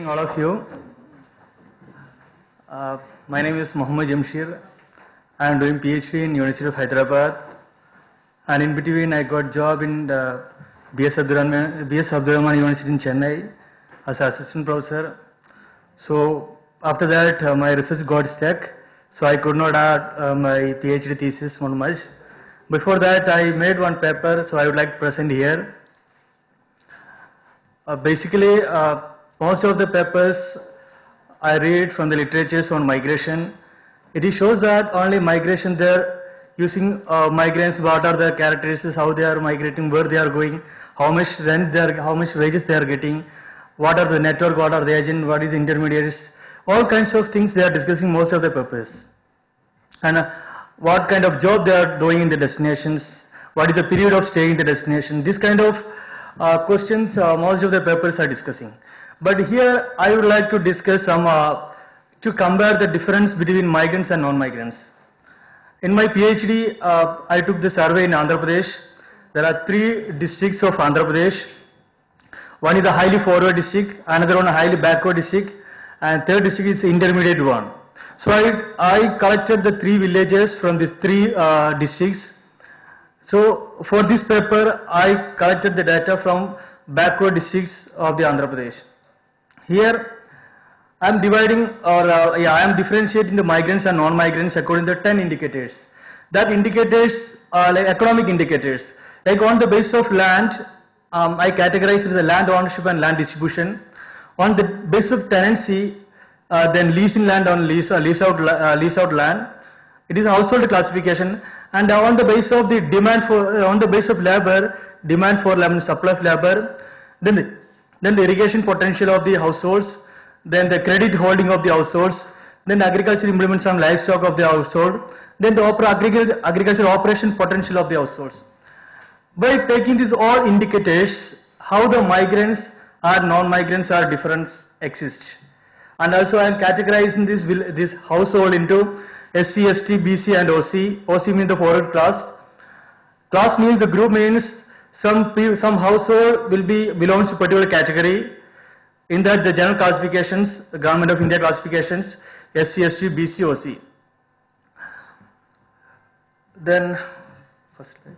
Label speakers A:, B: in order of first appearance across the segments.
A: evening, all of you. My name is Mohammad Jamshir. I am doing PhD in University of Hyderabad, and in between I got job in the B.S. Abdurrahman University in Chennai as assistant professor. So after that, my research got stuck, so I could not add my PhD thesis on much. Before that, I made one paper, so I would like to present here. Basically, most of the papers I read from the literatures on migration. It shows that only migration, they're using migrants, what are their characteristics, how they are migrating, where they are going, how much rent they are, how much wages they are getting, what are the network, what are the agent, what is the intermediaries, all kinds of things they are discussing most of the papers. And what kind of job they are doing in the destinations, what is the period of stay in the destination, this kind of questions most of the papers are discussing. But here I would like to discuss some, to compare the difference between migrants and non-migrants. In my PhD, I took the survey in Andhra Pradesh. There are 3 districts of Andhra Pradesh. One is the highly forward district, another one a highly backward district, and third district is the intermediate one. So I collected the 3 villages from the 3 districts. So for this paper, I collected the data from backward districts of the Andhra Pradesh. Here, I am dividing, or I am differentiating the migrants and non-migrants according to 10 indicators. That indicators are like economic indicators. Like on the basis of land, I categorize the land ownership and land distribution. On the basis of tenancy, then leasing land on lease out land. It is household classification. And on the basis of the demand for, on the basis of labor, demand for labor, supply of labor, then the irrigation potential of the households, then the credit holding of the households, then the agricultural implements on livestock of the household, then the agricultural operation potential of the households. By taking these all indicators, how the migrants or non-migrants are different exist. And also I am categorizing this household into SC, ST, BC and OC. OC means the forward class. Class means the group means some household will belongs to particular category. In that the general classifications, the Government of India classifications, SC, ST, BC, OC. Then first slide.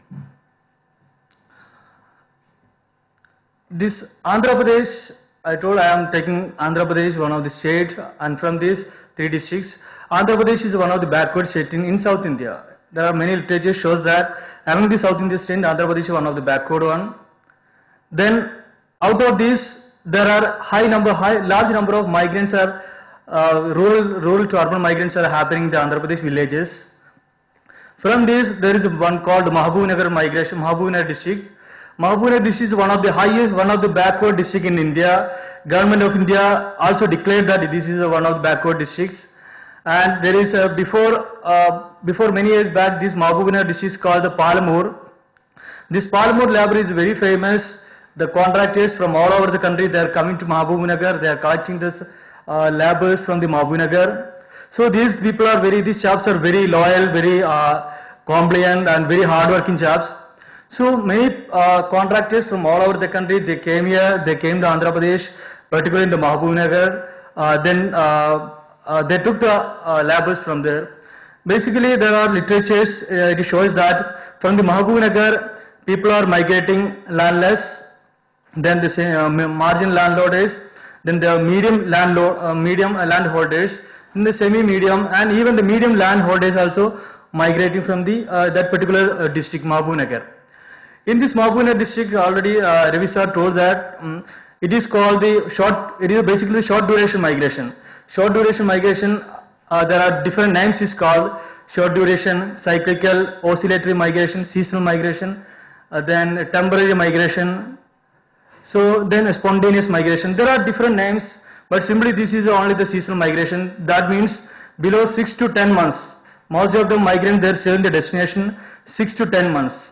A: This Andhra Pradesh, I told I am taking Andhra Pradesh, one of the states, and from these 3 districts, Andhra Pradesh is one of the backward states in South India. There are many literature shows that among the South Indian states, Andhra Pradesh is one of the backward one. Then out of this, there are large number of migrants are rural to urban migrants are happening in the Andhra Pradesh villages. From this, there is one called Mahabubnagar migration, Mahabubnagar district. Mahabubnagar district is one of the highest, one of the backward district in India. Government of India also declared that this is one of the backward districts. And there is before many years back, this Mahabubnagar district is called the Palamur. This Palamur library is very famous. The contractors from all over the country, they are coming to Mahabubnagar. They are collecting this laborers from the Mahabubnagar. So these people are these jobs are very loyal, very compliant and very hard-working jobs. So many contractors from all over the country, they came here. They came to Andhra Pradesh, particularly in the Mahabubnagar. Then they took the laborers from there. Basically, there are literatures. It shows that from the Mahabubnagar, people are migrating landless. Then the marginal landlords, then the medium landholders, then the semi-medium, and even the medium landholders also migrating from the that particular district, Mahabubnagar. In this Mahabubnagar district, already Ravi sir told that it is called it is basically short duration migration. Short duration migration, there are different names is called short duration, cyclical, oscillatory migration, seasonal migration, then temporary migration. So then spontaneous migration. There are different names, but simply this is only the seasonal migration. That means below 6 to 10 months. Most of the migrants, they are serving the destination 6 to 10 months.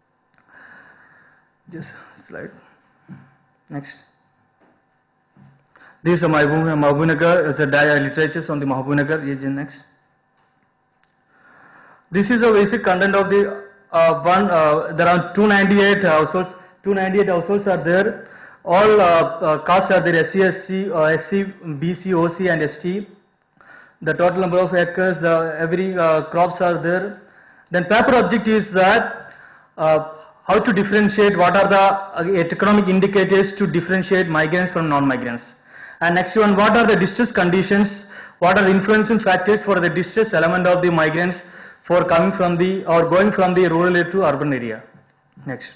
A: Just slide. Next. This is Mahabubnagar, the literatures on the Mahabubnagar region. Next. This is a basic content of the there are 298 households. 298 households are there. All castes are there: SC, SC, BC, OC, and ST. The total number of acres, every crops are there. Then paper object is that how to differentiate, what are the economic indicators to differentiate migrants from non-migrants. And next one, what are the distress conditions, what are the influencing factors for the distress element of the migrants for coming from the or going from the rural area to urban area. Next.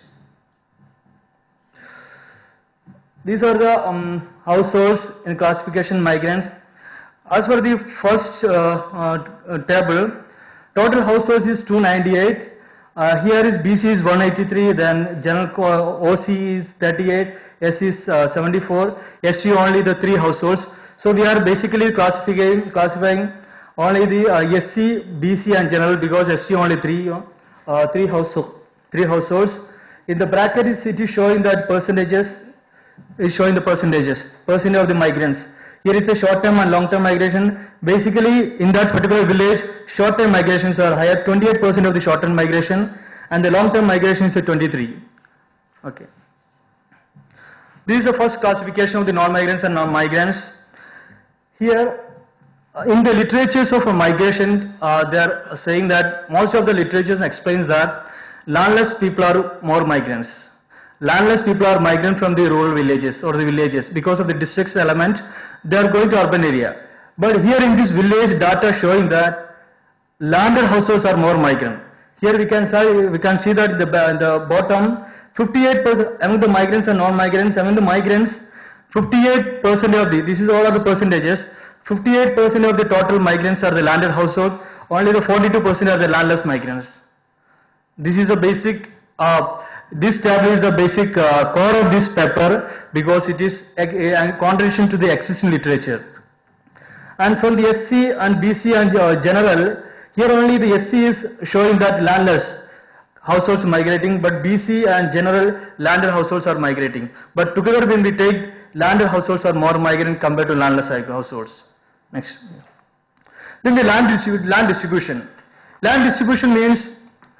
A: These are the households in classification migrants. As for the first table, total households is 298. Here is BC is 183, then general OC is 38, S is 74, SC only the 3 households. So we are basically classifying only the SC, BC and general, because SC only 3 households. In the bracket it is showing that percentages, is showing the percentage of the migrants. Here is the short term and long term migration. Basically in that particular village, short term migrations are higher, 28% of the short term migration, and the long term migration is 23. Okay. This is the first classification of the non-migrants and non-migrants. Here in the literatures of migration, they are saying that most of the literatures explains that landless people are more migrants. Landless people are migrant from the rural villages or the villages because of the districts element. They are going to urban area. But here in this village data showing that landed households are more migrant. Here we can see that the bottom 58% among the migrants and non-migrants. Among the migrants, 58% of the, this is all of the percentages. 58% of the total migrants are the landed households. Only the 42% are the landless migrants. This is a basic. This table is the basic core of this paper because it is a contribution to the existing literature. And from the SC and BC and general, here only the SC is showing that landless households migrating, but BC and general landed households are migrating. But together when we take, landed households are more migrant compared to landless households. Next. Then the land distribution. Land distribution means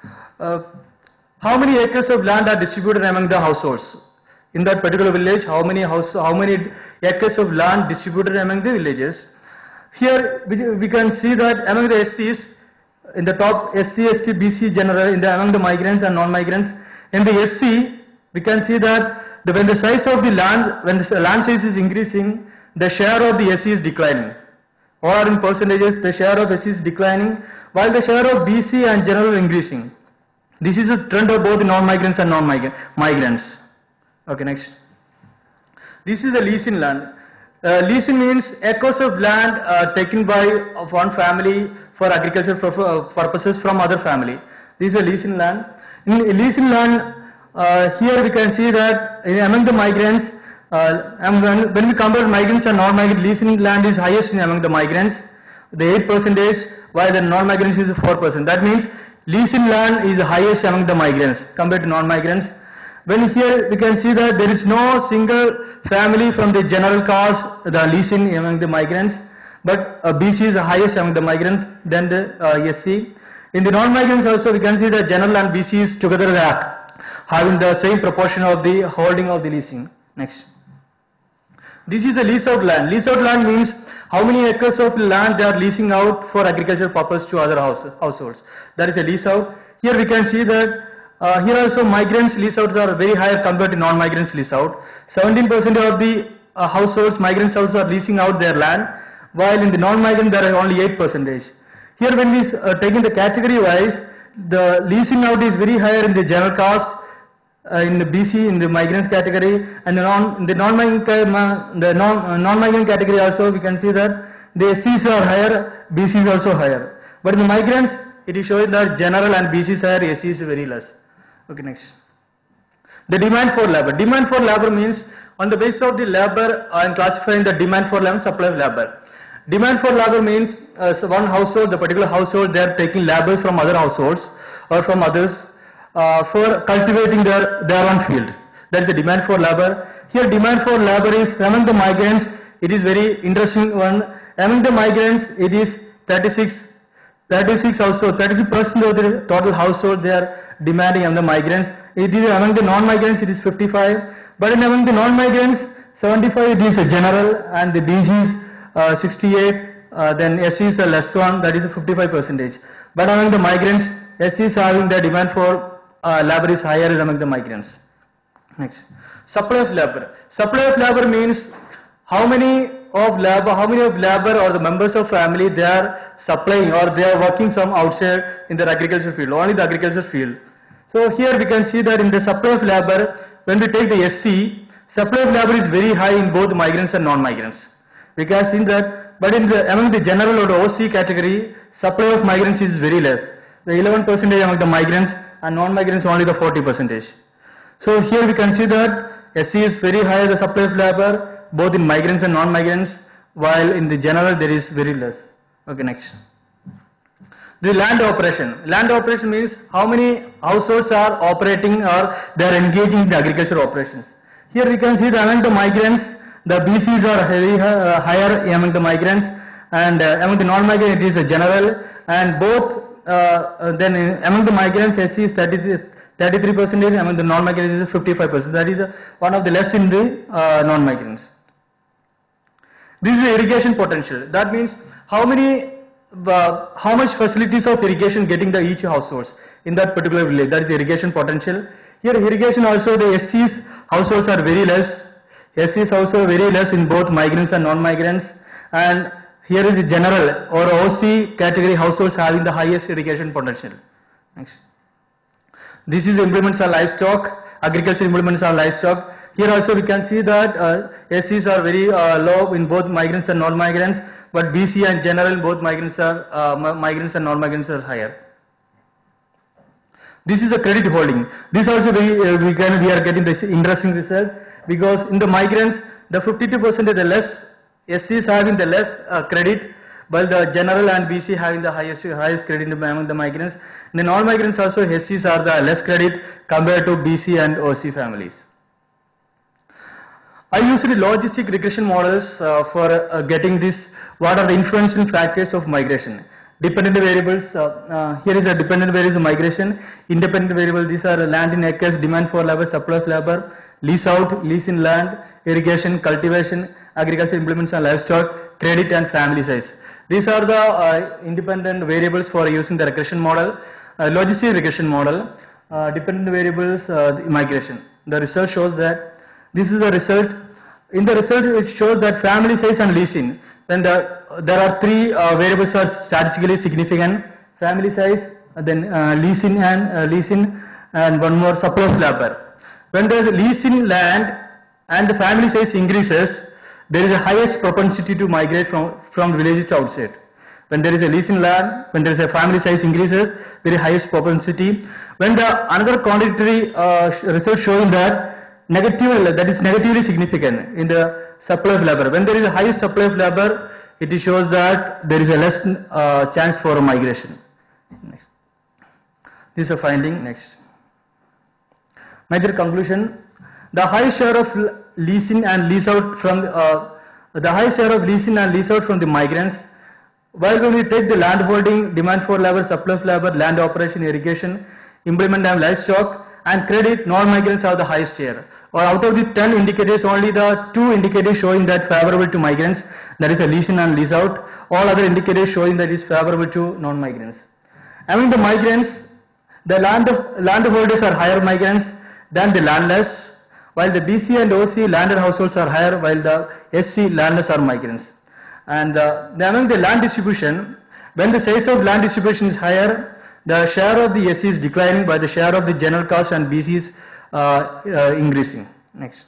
A: how many acres of land are distributed among the households in that particular village. How many acres of land distributed among the villages. Here we can see that among the SCs, in the top SC, ST, BC, general, among the migrants and non-migrants. In the SC, we can see that when the size of the land, when the land size is increasing, the share of the SC is declining. Or in percentages, the share of SC is declining, while the share of BC and general is increasing. This is a trend of both the non-migrants and non-migrants. Okay, next. This is the leasing land. Leasing means acres of land taken by one family for agricultural purposes from other family. This is a leasing land. In leasing land, here we can see that among the migrants, when we compare migrants and non-migrant, leasing land is highest among the migrants, the 8%, while the non-migrants is 4%. That means leasing land is highest among the migrants compared to non-migrants. When here we can see that there is no single family from the general caste, the leasing among the migrants, but BC is the highest among the migrants than the SC. In the non-migrants also we can see that general and BC is together having the same proportion of the holding of the leasing. Next. This is the lease out land. Lease out land means how many acres of land they are leasing out for agricultural purpose to other households. That is a lease out. Here we can see that here also migrants lease outs are very higher compared to non-migrants lease out. 17% of the households, migrants also are leasing out their land, while in the non-migrant there are only 8%. Here when we taking the category wise, the leasing out is very higher in the general caste, in the BC, in the migrants category, and the non-migrant category also we can see that the SCs are higher, BC is also higher. But in the migrants, it is showing that general and BC is higher, SC is very less. Okay, next. The demand for labor. Demand for labor means on the basis of the labor, I am classifying the demand for labor and supply of labor. Demand for labor means one household, the particular household, they are taking laborers from other households or from others for cultivating their own field. That is the demand for labor. Here demand for labor is among the migrants, it is very interesting one. Among the migrants it is 36% of the total household they are demanding among the migrants. It is among the non-migrants it is 55, but in among the non-migrants 75 it is a general, and the BC is 68, then SC is the less one, that is 55%. But among the migrants, SC is having the demand for labor is higher among the migrants. Next, supply of labor. Supply of labor means how many of labor or the members of family they are supplying, or they are working some outside in their agriculture field, only the agriculture field. So here we can see that in the supply of labor, when we take the SC, supply of labor is very high in both migrants and non-migrants. We can see that, but among the general or the OC category, supply of migrants is very less. The 11% among the migrants, and non-migrants only the 40%. So here we can see that SC is very high the supply of labor, both in migrants and non-migrants, while in the general there is very less. Okay, next. The land operation. Land operation means how many households are operating or they are engaging in the agriculture operations. Here we can see that among the migrants, the BCs are very higher among the migrants, and among the non-migrants it is a general, and both then among the migrants SC is 33%, among the non-migrants is 55%. That is one of the less in the non-migrants. This is the irrigation potential. That means how much facilities of irrigation getting the each households in that particular village. That is the irrigation potential. Here irrigation also the SC's households are very less. SC is also very less in both migrants and non-migrants, and here is the general or OC category households having the highest irrigation potential. Next. This is implements of livestock, agriculture implements of livestock. Here also we can see that SCs are very low in both migrants and non-migrants, but BC and general both migrants and non-migrants are higher. This is a credit holding. This also we are getting this interesting result, because in the migrants the 52% the less SCs having the less credit, while the general and BC having the highest credit among the migrants. In the non-migrants also SCs are the less credit compared to BC and OC families. I used the logistic regression models for getting this. What are the influential factors of migration? Dependent variables. Here is a dependent variables of migration. Independent variables. These are land in acres, demand for labor, supply of labor, lease out, lease in land, irrigation, cultivation, agriculture implements and livestock, credit and family size. These are the independent variables for using the regression model. Logistic regression model, dependent variables, migration. The result shows that this is the result. In the result it shows that family size and leasing, then there are three variables are statistically significant: family size, then leasing and one more, supply of labor. When there is a lease in land and the family size increases, there is a highest propensity to migrate from villages to outside. When there is a lease in land, when there is a family size increases, there is highest propensity. When the another quantitative research showing that is negatively significant in the supply of labor. When there is a high supply of labor, it shows that there is a less chance for a migration. Next. This is a finding. Next. Major conclusion: the high share of leasing and lease out from the migrants. While when we take the land holding, demand for labor, supply of labor, land operation, irrigation, implement and livestock, and credit, non-migrants have the highest share. Or out of the 10 indicators, only the 2 indicators showing that favorable to migrants, that is a lease in and lease out. All other indicators showing that is favorable to non-migrants. Among the migrants, the landholders are higher migrants than the landless, while the BC and OC landed households are higher, while the SC landless are migrants. And among the land distribution, when the size of land distribution is higher, the share of the SC is declining, by the share of the general caste and BC is increasing. Next.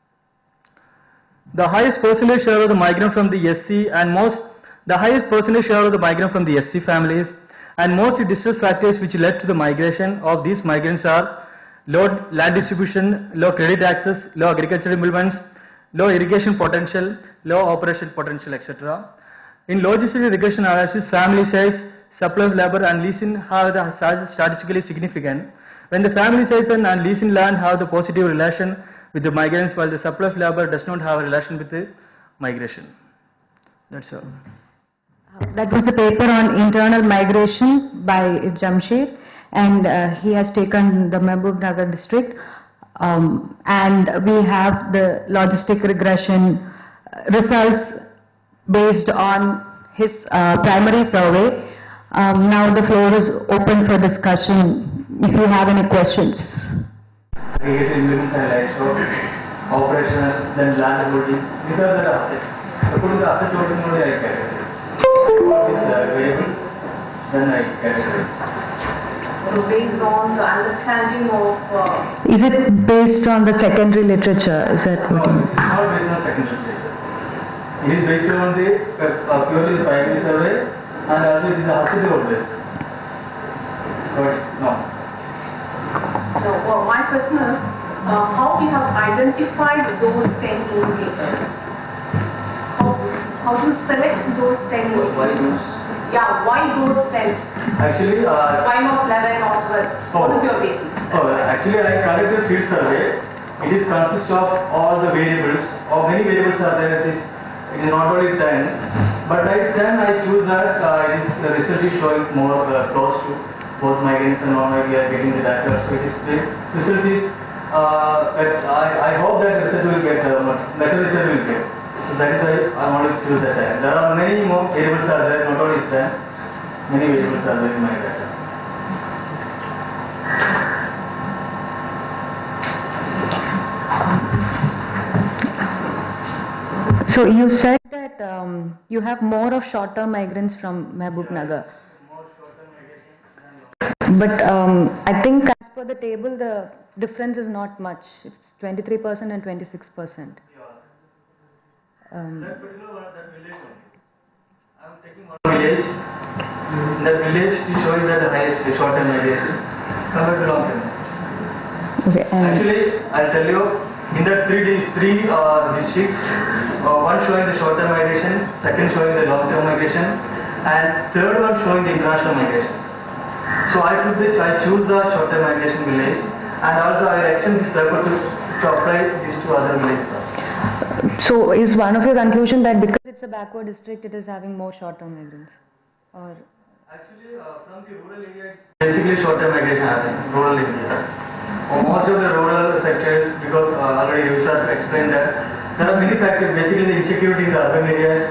A: The highest percentage share of the migrant from the SC the highest percentage share of the migrant from the SC families, and most distress factors which led to the migration of these migrants are low land distribution, low credit access, low agricultural implements, low irrigation potential, low operation potential, etc. In logistic regression analysis, family size, supply of labor and leasing have the statistically significant. When the family size and leasing land have the positive relation with the migrants, while the supply of labor does not have a relation with the migration. That's all.
B: That was the paper on internal migration by Jamshed. and he has taken the Mehboob Nagar district, and we have the logistic regression results based on his primary survey. Now the floor is open for discussion if you have any questions.
A: Aggregate implements and livestock, operational, then land holding. These are the assets. According to the asset holding only I categorize. These variables, then I categorize.
C: So based on the understanding of...
B: Is it based on the secondary literature? Is that what you
A: No,
B: mean?
A: it's not based on secondary literature. It is based on the purely the primary survey and also it is the asset holders. But no.
C: So my question is, how we have identified those 10 indicators? How to select those 10 indicators?
A: Why those?
C: Yeah, why those 10?
A: Actually,
C: Why not 11 or 12? What is your basis?
A: Actually, I conducted field survey. It is consist of all the variables. Or many variables are there. It is not only 10. But at 10, I choose that the result is showing more close to both migrants and non-migrants are getting the data. So it is the result is. I hope that result will get better result will get. So that is why I want to choose that. There are many more variables are there. Not only 10. Many variables are there in my data.
B: So you said that you have more of short-term migrants from Mehboob Nagar.
A: More short-term migration.
B: But I think as per the table, the difference is not much. It's 23% and 26%.
A: Yeah. That particular one, that village only. I am taking one village. In that village, it is showing that the highest short-term migration compared to long-term.
B: Okay.
A: Actually, I'll tell you, in the three districts, one showing the short-term migration, second showing the long-term migration, and third one showing the international migration. So I choose the short-term migration village, and also I will extend this paper to apply this to other villages also.
B: So is one of your conclusion that because it's a backward district, it is having more short-term migrants? Or
A: Actually, from the rural areas, basically short-term migration happening, rural India. Most of the rural sectors, because already you have explained that, there are many factors, basically the insecurity in the urban areas,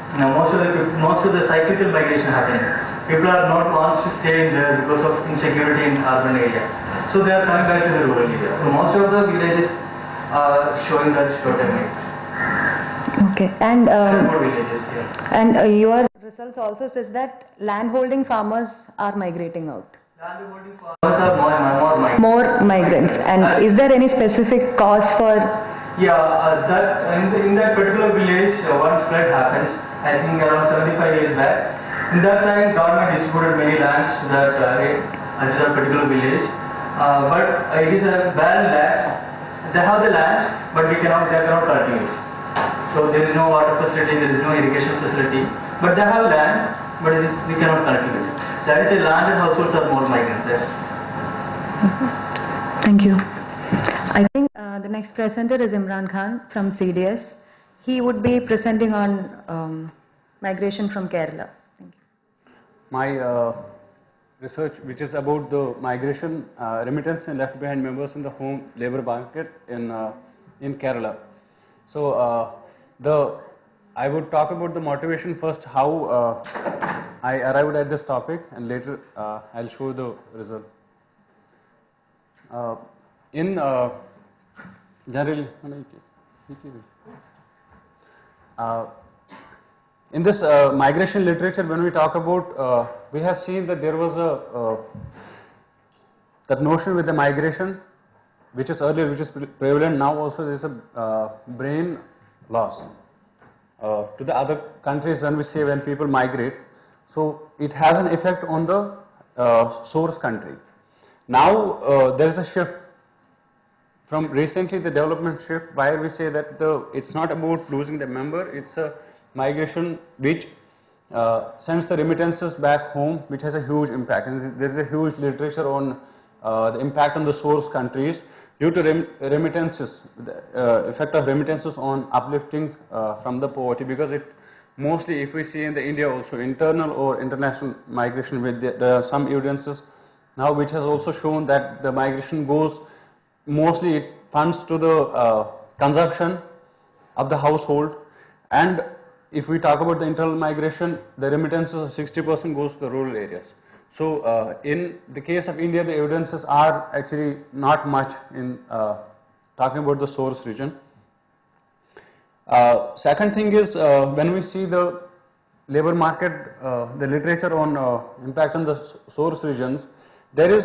A: most of the cyclical migration happening. People are not wants to stay in there because of insecurity in urban area. So they are coming back to the rural area. So most of the villages are showing that short-term migration.
B: okay, and
A: More villages here.
B: and your results also says that landholding farmers are migrating out.
A: Land holding farmers are more migrants.
B: More migrants. And is there any specific cause for?
A: Yeah, that in that particular village, once flood happens, I think around 75 years back. In that time, government distributed many lands to that particular village, but it is a barren land. They have the land, but they cannot cultivate. So there is no water facility, there is no irrigation facility, but they have land, but we cannot cultivate. That is a land and households are more migrant there.
B: Thank you. I think the next presenter is Imran Khan from CDS. He would be presenting on migration from Kerala. Thank you.
D: My research, which is about the migration, remittance and left behind members in the home labor market in Kerala. So I would talk about the motivation first, how I arrived at this topic, and later I'll show the result. In generally, in this migration literature, when we talk about, we have seen that there was that notion with the migration, which is earlier, which is prevalent now. Also, there is a brain loss to the other countries when people migrate. So it has an effect on the source country. Now there is a shift from recently the development shift where we say that it's not about losing the member, it's a migration which sends the remittances back home, which has a huge impact. And there is a huge literature on the impact on the source countries due to remittances, the effect of remittances on uplifting from the poverty, because it mostly, if we see in the India also, internal or international migration, with there are some evidences now, which has also shown that the migration goes mostly, it funds to the consumption of the household, and if we talk about the internal migration, the remittances of 60% goes to the rural areas. So in the case of India, the evidences are actually not much in talking about the source region. Second thing is, when we see the labor market, the literature on impact on the source regions, there is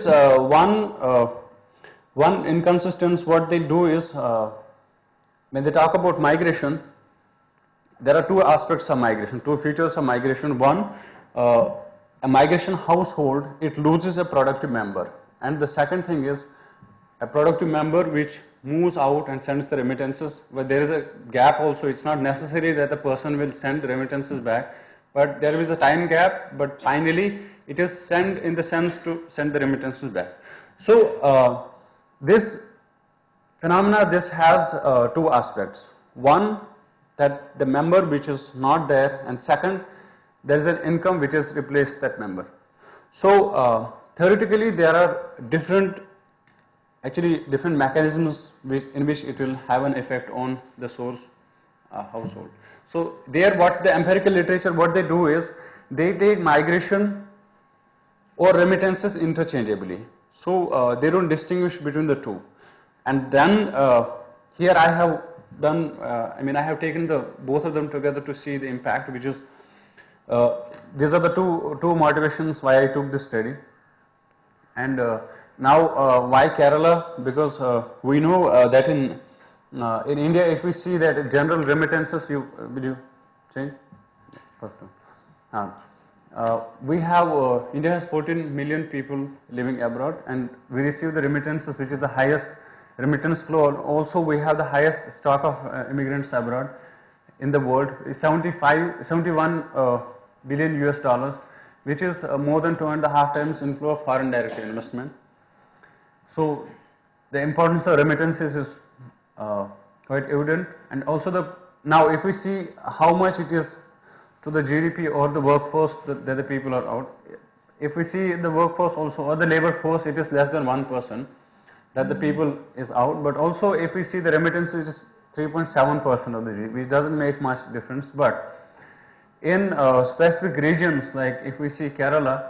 D: one inconsistency. What they do is, when they talk about migration, there are two aspects of migration, two features of migration. One, a migration household, it loses a productive member, and the second thing is a productive member which moves out and sends the remittances. But there is a gap also. It's not necessary that the person will send the remittances back, but there is a time gap, but finally it is sent in the sense to send the remittances back. So this phenomena, this has two aspects. One, that the member which is not there, and second, there is an income which has replaced that member. So theoretically there are different mechanisms in which it will have an effect on the source household. So there, what the empirical literature, what they do is, they take migration or remittances interchangeably. So they don't distinguish between the two. And then here I have done, I have taken the both of them together to see the impact, which is, these are the two motivations why I took this study. And now why Kerala? Because we know that in India, if we see that general remittances, will you change? First one. We have, India has 14 million people living abroad, and we receive the remittances, which is the highest remittance flow. Also, we have the highest stock of immigrants abroad in the world, 71 billion US dollars, which is more than 2.5 times inflow of foreign direct investment. So the importance of remittances is quite evident. And also now if we see how much it is to the GDP or the workforce that the people are out, if we see the workforce also or the labor force, it is less than 1% that the people is out. But also if we see the remittances, it is 3.7% of the GDP. It doesn't make much difference. But in specific regions, like if we see Kerala,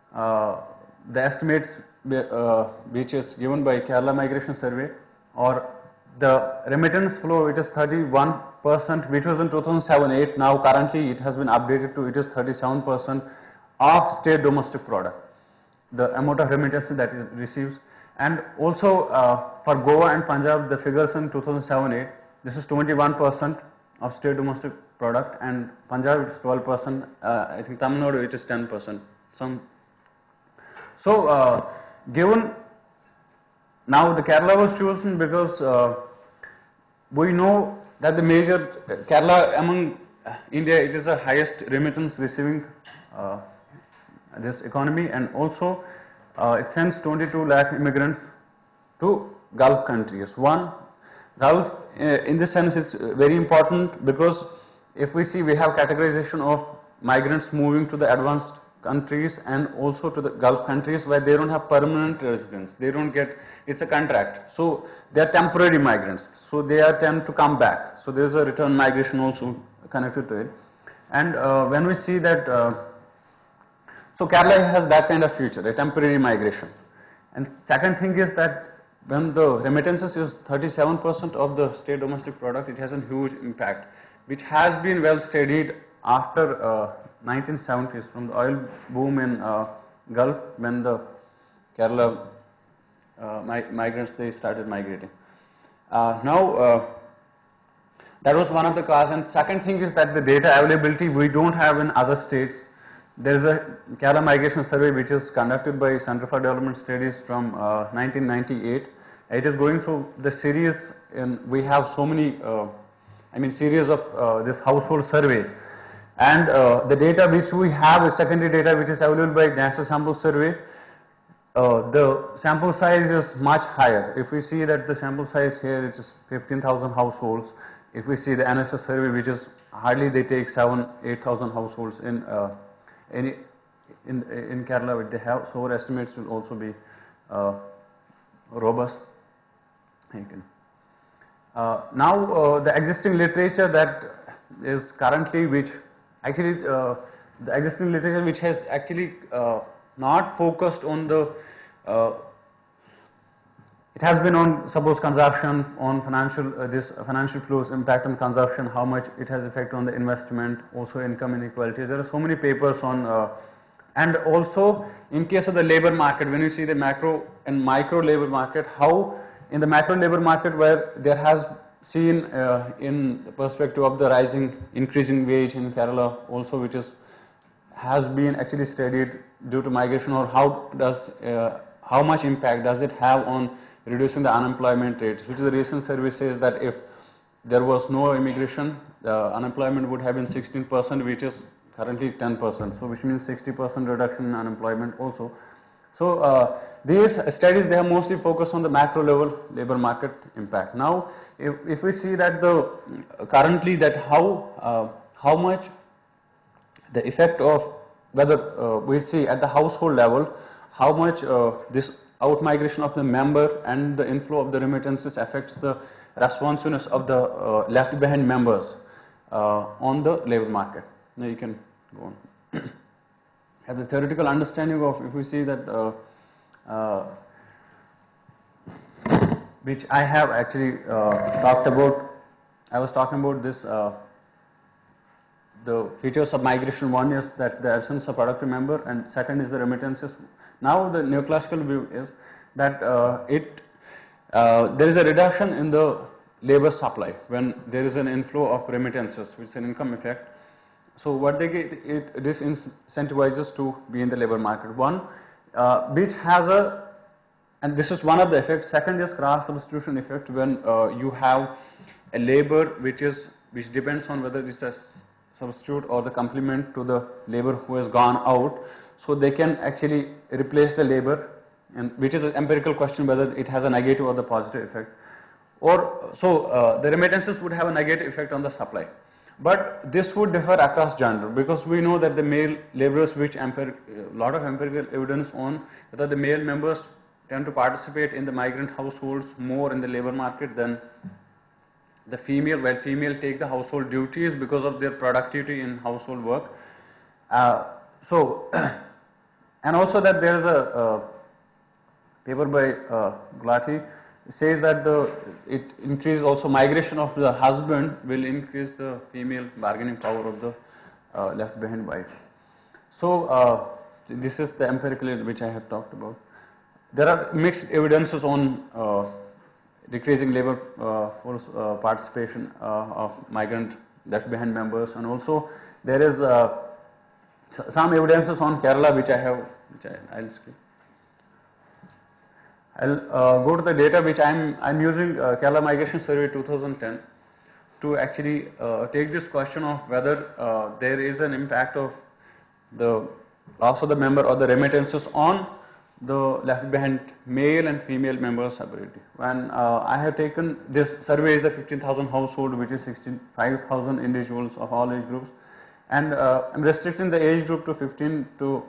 D: the estimates which is given by Kerala Migration Survey, or the remittance flow, it is 31%, which was in 2007-8. Now currently it has been updated to, it is 37% of state domestic product, the amount of remittances that it receives. And also for Goa and Punjab, the figures in 2007-8, this is 21% of state domestic product, and Punjab it is 12%, I think Tamil Nadu it is 10%. So given, now the Kerala was chosen because we know that the major, Kerala among India, it is the highest remittance receiving this economy, and also it sends 22 lakh immigrants to Gulf countries. One, Gulf in this sense is very important, because if we see, we have categorization of migrants moving to the advanced countries and also to the Gulf countries where they don't have permanent residence, they don't get, it's a contract, so they are temporary migrants, so they are tend to come back, so there is a return migration also connected to it. And when we see that, so Kerala has that kind of future, a temporary migration. And second thing is that when the remittances is 37% of the state domestic product, it has a huge impact, which has been well studied after 1970s, from the oil boom in Gulf, when the Kerala migrants, they started migrating. Now that was one of the causes. And second thing is that the data availability we don't have in other states. There is a Kerala Migration Survey which is conducted by Center for Development Studies from 1998. It is going through the series, and we have so many, series of this household surveys. And the data which we have is secondary data which is available by National Sample Survey. The sample size is much higher. If we see that the sample size here, it is 15,000 households. If we see the NSS survey, which is hardly, they take 7,000-8,000 households in any in Kerala which they have, so our estimates will also be robust. You can. Now the existing literature that is currently, which actually the existing literature which has actually not focused on the it has been on, suppose, consumption, on financial this financial flows, impact on consumption, how much it has effect on the investment, also income inequality. There are so many papers on and also in case of the labor market, when you see the macro and micro labor market, how in the macro labor market where there has seen in the perspective of the increasing wage in Kerala also, which has been actually studied due to migration, or how much impact does it have on reducing the unemployment rates, which is the recent survey says that if there was no immigration, the unemployment would have been 16%, which is currently 10%, so which means 60% reduction in unemployment also. So these studies, they have mostly focused on the macro level labor market impact. Now if we see that the currently that how much the effect of whether we see at the household level how much this out migration of the member and the inflow of the remittances affects the responsiveness of the left behind members on the labor market. Now you can go on. As a theoretical understanding of, if we see that which I have actually talked about, I was talking about this the features of migration. One is that the absence of productive member, and second is the remittances. Now the neoclassical view is that there is a reduction in the labor supply when there is an inflow of remittances, which is an income effect. So what they get, this incentivizes to be in the labor market. One, which has and this is one of the effects. Second is cross substitution effect, when you have a labor which depends on whether it's a substitute or the complement to the labor who has gone out. So they can actually replace the labor, and which is an empirical question whether it has a negative or the positive effect. Or so the remittances would have a negative effect on the supply. But this would differ across gender, because we know that the male laborers, which a lot of empirical evidence on whether the male members tend to participate in the migrant households more in the labor market than the female, while female take the household duties because of their productivity in household work. So and also that there is a paper by Gulati says that it increases also migration of the husband will increase the female bargaining power of the left behind wife. So this is the empirical which I have talked about. There are mixed evidences on decreasing labor force participation of migrant left behind members, and also there is some evidences on Kerala which I'll skip. I'll go to the data which I'm using Kerala Migration Survey 2010 to actually take this question of whether there is an impact of the loss of the member or the remittances on the left behind male and female members' ability. When I have taken this survey is the 15,000 household, which is 65,000 individuals of all age groups, and I'm restricting the age group to 15 to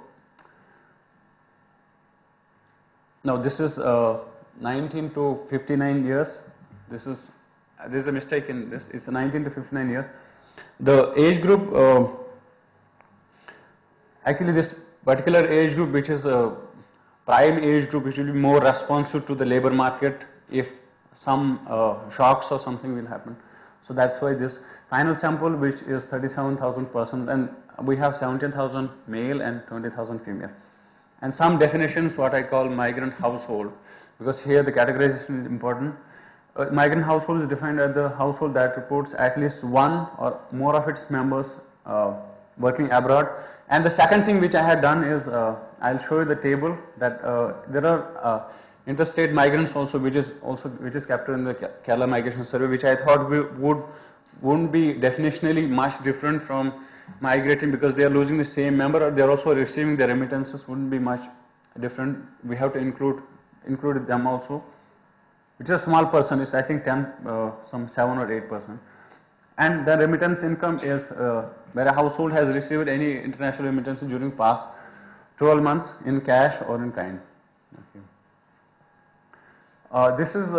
D: now this is 19 to 59 years. This is there is a mistake in this. It's 19 to 59 years. The age group actually this particular age group, which is a prime age group, which will be more responsive to the labor market if some shocks or something will happen. So that's why this final sample, which is 37,000 persons, and we have 17,000 male and 20,000 female. And some definitions, what I call migrant household, because here the categorization is important. Migrant household is defined as the household that reports at least one or more of its members working abroad. And the second thing which I had done is I'll show you the table that there are interstate migrants also, which is captured in the Kerala Migration Survey, which I thought wouldn't be definitionally much different from migrating, because they are losing the same member, or they are also receiving the remittances, wouldn't be much different. We have to include them also, which is a small person. It's I think 10, some 7 or 8%. And the remittance income is where a household has received any international remittances during past 12 months in cash or in kind. Okay. This is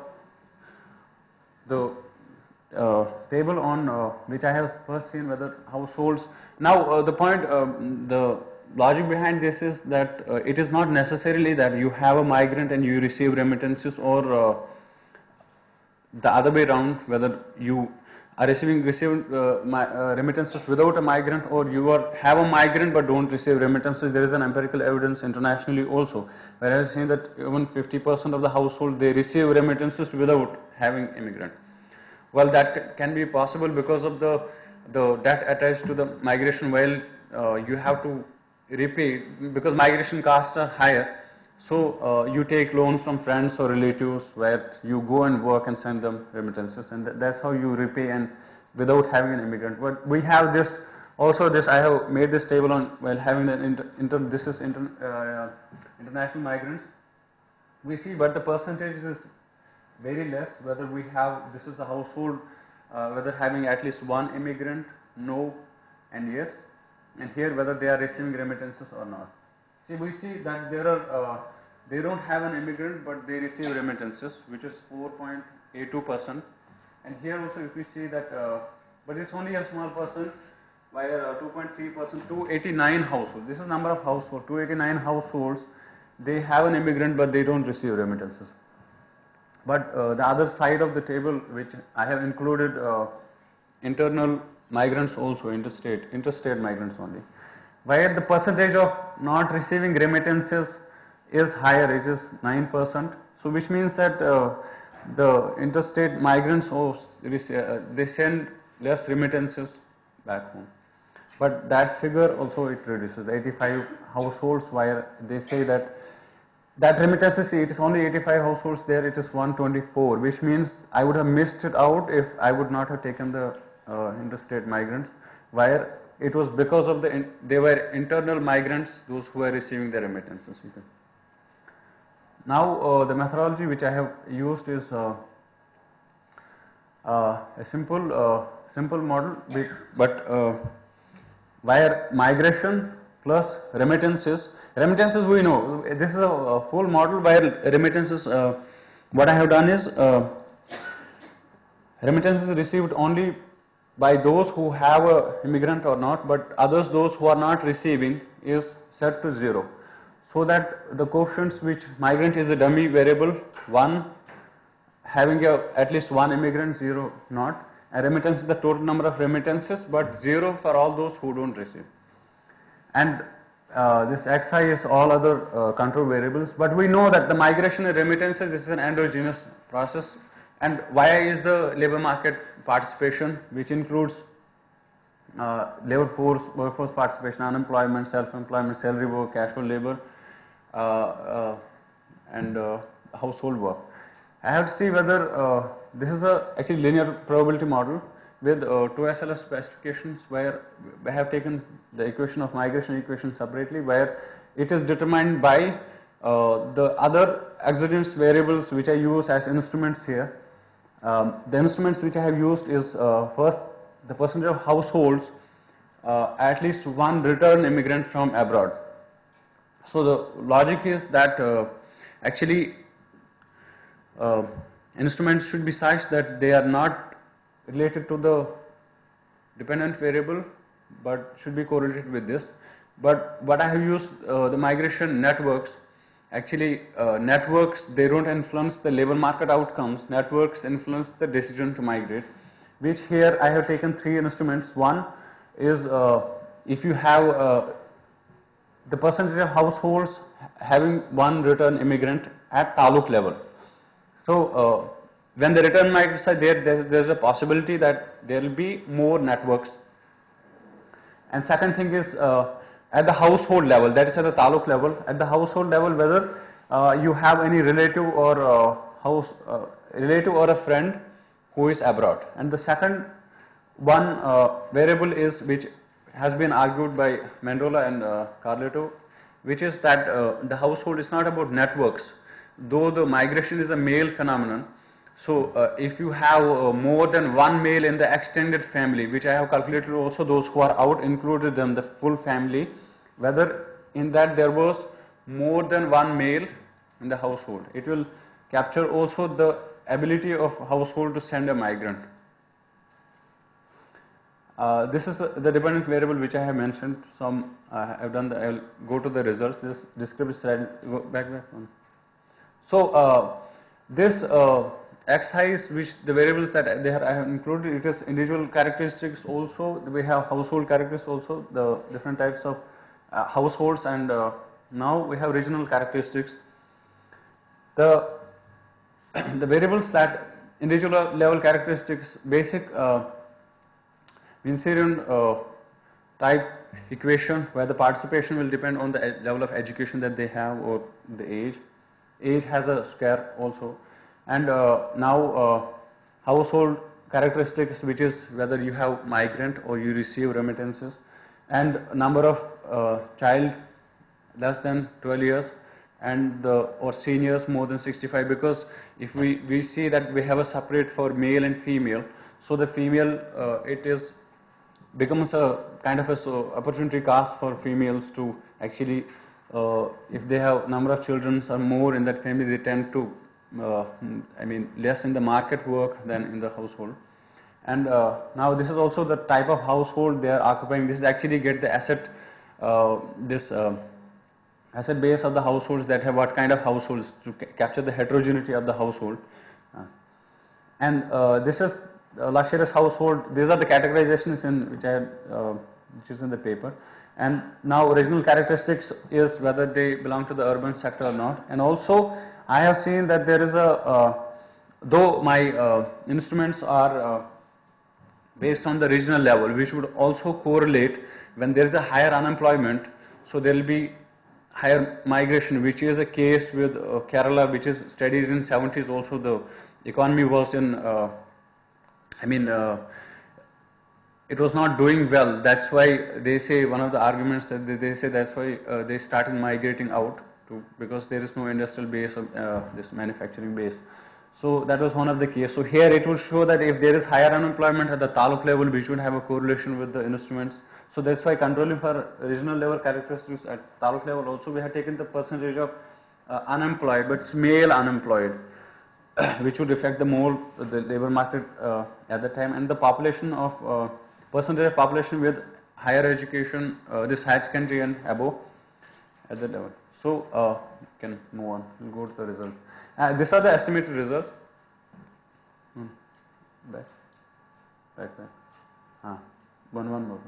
D: the table on which I have first seen whether households. Now the point, the logic behind this is that it is not necessarily that you have a migrant and you receive remittances, or the other way around, whether you are receiving remittances without a migrant, or you have a migrant but don't receive remittances. There is an empirical evidence internationally also, where I have seen that even 50% of the household, they receive remittances without having immigrant. Well, that can be possible because of the debt attached to the migration, while you have to repay because migration costs are higher. So you take loans from friends or relatives where you go and work and send them remittances, and that's how you repay, and without having an immigrant. But we have this also. I have made this table on while having an international migrants. We see, but the percentage is very less. Whether we have, this is a household, whether having at least one immigrant, no, and yes, and here whether they are receiving remittances or not. See, we see that there are they don't have an immigrant but they receive remittances, which is 4.82%, and here also if we see that, but it's only a small percent, while 2.3%, 289 households. This is number of households. 289 households, they have an immigrant but they don't receive remittances. But the other side of the table, which I have included internal migrants also, interstate migrants only, where the percentage of not receiving remittances is higher. It is 9%. So which means that the interstate migrants they send less remittances back home. But that figure also it reduces. 85 households, where they say that remittances, it is only 85 households there, it is 124, which means I would have missed it out if I would not have taken the interstate migrants, where it was because of they were internal migrants, those who were receiving the remittances. Now the methodology which I have used is a simple model, but where migration plus remittances we know. This is a full model where remittances, what I have done is remittances received only by those who have a immigrant or not, but others, those who are not receiving, is set to 0, so that the quotients which migrant is a dummy variable, 1 having at least one immigrant, 0 not, and remittance is the total number of remittances, but 0 for all those who don't receive. And this xi is all other control variables, but we know that the migration and remittances, this is an endogenous process, and yi is the labor market participation, which includes labor force, workforce participation, unemployment, self-employment, salary work, casual labor, and household work. I have to see whether this is a actually linear probability model with 2 SLS specifications, where I have taken the equation of migration equation separately, where it is determined by the other exogenous variables which I use as instruments here. The instruments which I have used is first the percentage of households at least one return immigrant from abroad. So the logic is that actually instruments should be such that they are not related to the dependent variable, but should be correlated with this. But what I have used the migration networks. Actually, networks, they don't influence the labor market outcomes. Networks influence the decision to migrate, which here I have taken 3 instruments. One is if you have the percentage of households having one return immigrant at taluk level. So when the return migrants are there's a possibility that there will be more networks. And second thing is at the household level, that is at the taluk level. At the household level, whether you have any relative or relative or a friend who is abroad. And the second one variable is, which has been argued by Mendola and Carleto, which is that the household is not about networks, though the migration is a male phenomenon. So if you have more than one male in the extended family, which I have calculated also those who are out, included them, the full family, whether in that there was more than one male in the household. It will capture also the ability of household to send a migrant. This is the dependent variable which I have mentioned. Some I've done. I will go to the results. This descriptive slide. Go back one. So this xi, which the variables that I have included, it is individual characteristics also. We have household characteristics also, the different types of households, and now we have regional characteristics. The variables that individual level characteristics, basic Vincerian type equation, where the participation will depend on the level of education that they have or the age. Age has a square also, and now household characteristics, which is whether you have migrant or you receive remittances, and number of child less than 12 years, and or seniors more than 65, because if we see that we have a separate for male and female, so the female it is becomes a kind of a opportunity cost for females to actually if they have number of children or more in that family, they tend to I mean less in the market work than in the household. And now this is also the type of household they are occupying. This is actually get the asset asset base of the households that have what kind of households to capture the heterogeneity of the household. And this is luxurious household. These are the categorizations in which is in the paper. And now regional characteristics is whether they belong to the urban sector or not. And also I have seen that there is a though my instruments are based on the regional level, which would also correlate when there is a higher unemployment, so there will be higher migration, which is a case with Kerala, which is studied in 70s. Also the economy was in it was not doing well. That's why they say, one of the arguments that they say, that's why they started migrating out to, because there is no industrial base of this manufacturing base. So that was one of the cases. So here it will show that if there is higher unemployment at the taluk level, we should have a correlation with the instruments. So that's why controlling for regional level characteristics at taluk level also we have taken the percentage of unemployed, but it's male unemployed, which would affect the more the labor market at the time, and the population of percentage of population with higher education, this higher secondary and above at that level. So you can move on. We'll go to the results. These are the estimated results. Back. One more.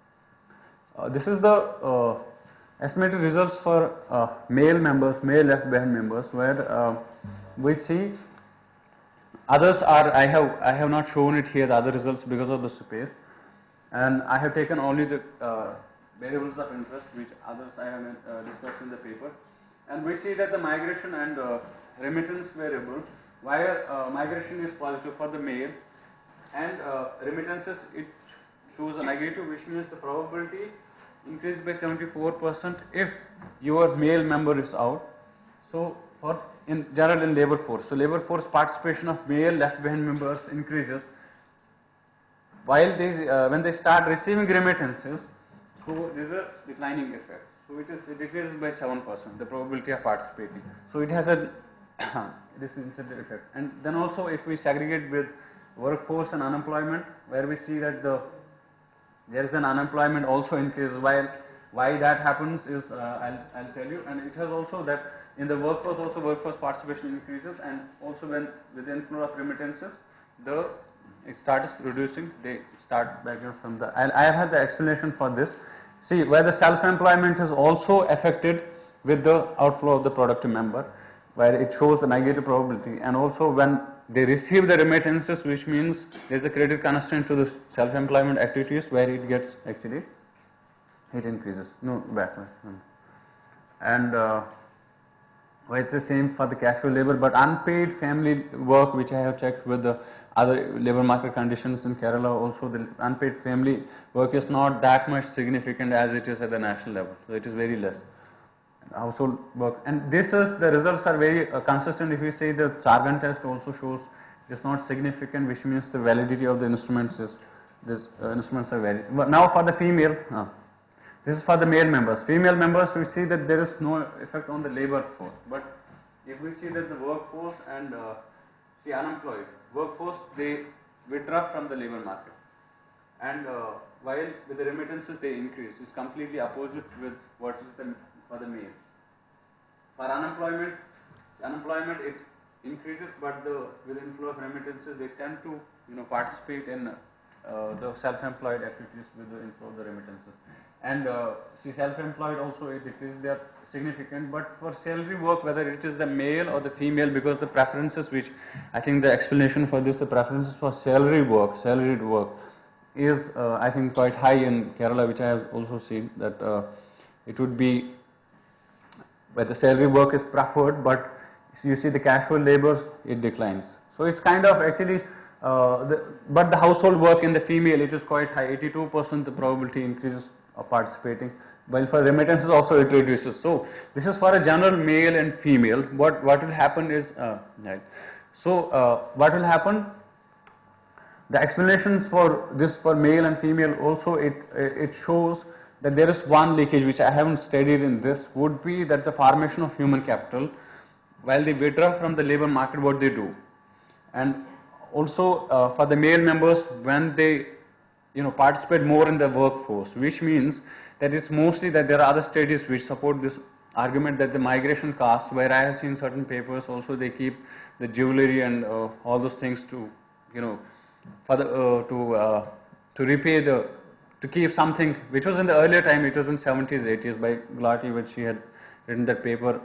D: This is the estimated results for male members, male left behind members, where we see others are. I have not shown it here, the other results, because of the space, and I have taken only the variables of interest, which others I have discussed in the paper. And we see that the migration and remittance variable, while migration is positive for the male and remittances it shows a negative, which means the probability increased by 74% if your male member is out. So for in general in labor force, so labor force participation of male left behind members increases, while they when they start receiving remittances, so there is a declining effect. So it decreases by 7%, the probability of participating. So it has a this incentive effect. And then also if we segregate with workforce and unemployment, where we see that there is an unemployment also increases. Why that happens is I'll tell you. And it has also that in the workforce also workforce participation increases, and also when with the inflow of remittances it starts reducing. They start back from the. I have had the explanation for this. See, where the self-employment is also affected with the outflow of the productive member, where it shows the negative probability, and also when they receive the remittances, which means there is a credit constraint to the self-employment activities, where it gets actually it increases. No, back. And well, it's the same for the casual labor, but unpaid family work, which I have checked with the other labor market conditions in Kerala, also the unpaid family work is not that much significant as it is at the national level. So it is very less. Household work, and this is the results are very consistent. If you say the Sargan test also shows it is not significant, which means the validity of the instruments is instruments are very. But now for the female, This is for the male members. Female members, we see that there is no effect on the labor force. But if we see that the workforce and the unemployed workforce, they withdraw from the labor market, and while with the remittances they increase. It's completely opposite with what is for the males. For unemployment it increases, but with inflow of remittances they tend to participate in the self-employed activities with the inflow of the remittances. And see, self-employed also it decreases, they are significant, but for salary work, whether it is the male or the female, because the preferences, which I think the explanation for this, the preferences for salaried work is I think quite high in Kerala, which I have also seen that it would be where the salary work is preferred, but you see the casual labor, it declines. So it's kind of actually but the household work in the female, it is quite high, 82% the probability increases of participating, while for remittances also it reduces. So this is for a general male and female. What will happen is right. So what will happen? The explanations for this for male and female also it shows that there is one leakage which I haven't studied in this, would be that the formation of human capital while they withdraw from the labor market, what they do. And also for the male members, when they participate more in the workforce, which means that it's mostly that there are other studies which support this argument that the migration costs, where I have seen certain papers also they keep the jewelry and all those things to for the to repay the, to keep something which was in the earlier time, it was in 70s 80s by Gulati, which she had written that paper.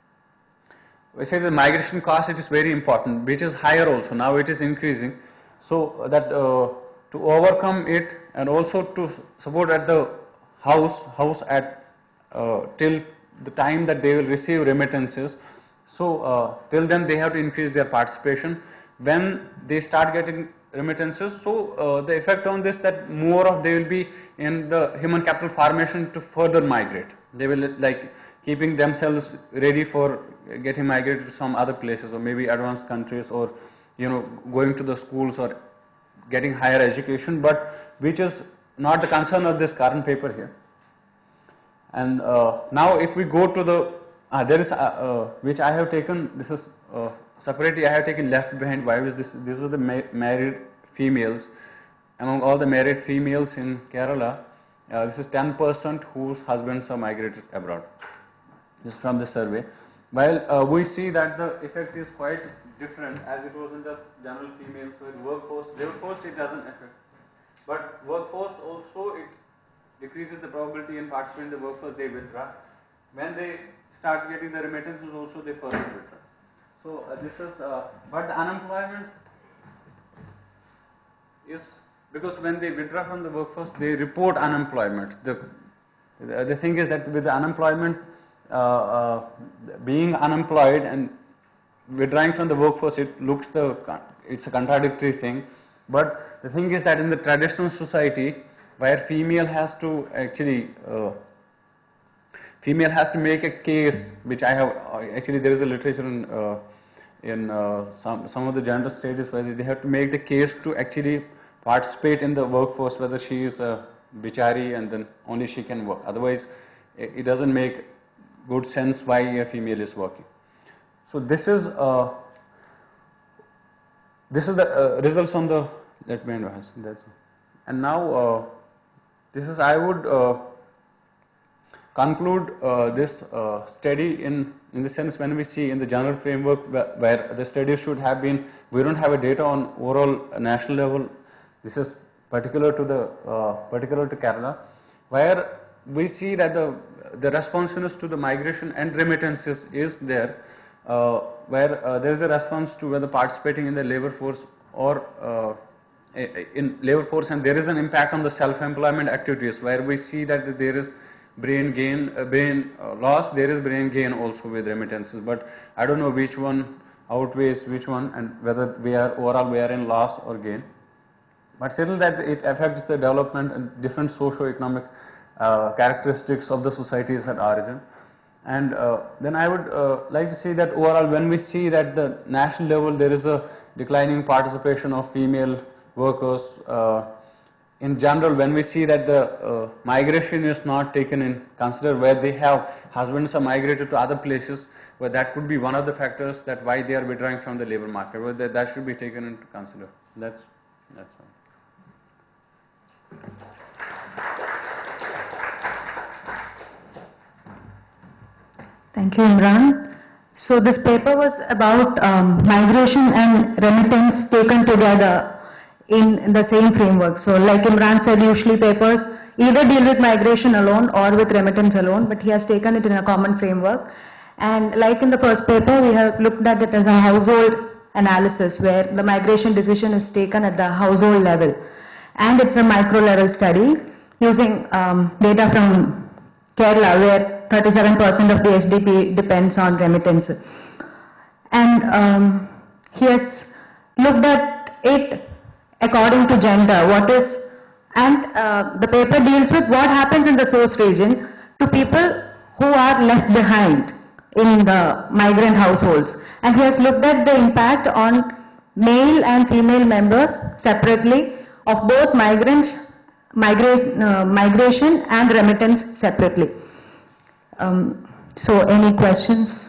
D: We say the migration cost, it is very important, which is higher also, now it is increasing. So that to overcome it and also to support at the house at till the time that they will receive remittances. So till then they have to increase their participation. When they start getting remittances, so the effect on this, that more of they will be in the human capital formation to further migrate. They will like keeping themselves ready for getting migrated to some other places, or maybe advanced countries, or going to the schools or getting higher education, but which is not the concern of this current paper here. And now if we go to the there is which I have taken, this is separately I have taken left behind. Why is this? These are the married females. Among all the married females in Kerala, this is 10% whose husbands are migrated abroad. This is from the survey. While we see that the effect is quite different as it was in the general females. So in workforce it doesn't affect, but workforce also it decreases the probability in participating in the workforce, they withdraw. When they start getting the remittances also, they further withdraw. So this is but the unemployment is, because when they withdraw from the workforce, they report unemployment. The thing is that with the unemployment, being unemployed and withdrawing from the workforce, it's a contradictory thing. But the thing is that in the traditional society, where female has to actually make a case, which I have actually, there is a literature in some of the gender studies where they have to make the case to actually participate in the workforce, whether she is a bichari and then only she can work. Otherwise, it doesn't make good sense why a female is working. So this is the results on the left behind us. And now this is, I would conclude this study in the sense, when we see in the general framework where the study should have been, we don't have a data on overall national level. This is particular to Kerala, where we see that the responsiveness to the migration and remittances is there, where there is a response to whether participating in the labor force or in labor force, and there is an impact on the self-employment activities, where we see that there is brain loss, there is brain gain also with remittances, but I don't know which one outweighs which one, and whether we are in loss or gain. But still that it affects the development and different socio-economic characteristics of the societies at origin. And then I would like to say that overall, when we see that the national level there is a declining participation of female workers, in general, when we see that the migration is not taken in consider, where they have husbands are migrated to other places, where that could be one of the factors that why they are withdrawing from the labor market, where that should be taken into consider. That's all.
B: Thank you, Imran. So this paper was about migration and remittance taken together in the same framework. So like Imran said, usually papers either deal with migration alone or with remittance alone, but he has taken it in a common framework. And like in the first paper, we have looked at it as a household analysis where the migration decision is taken at the household level. And it's a micro level study using data from Kerala, where 37% of the SDP depends on remittance. And he has looked at it according to gender, and the paper deals with what happens in the source region to people who are left behind in the migrant households. And he has looked at the impact on male and female members separately of both migration and remittance separately. So any questions?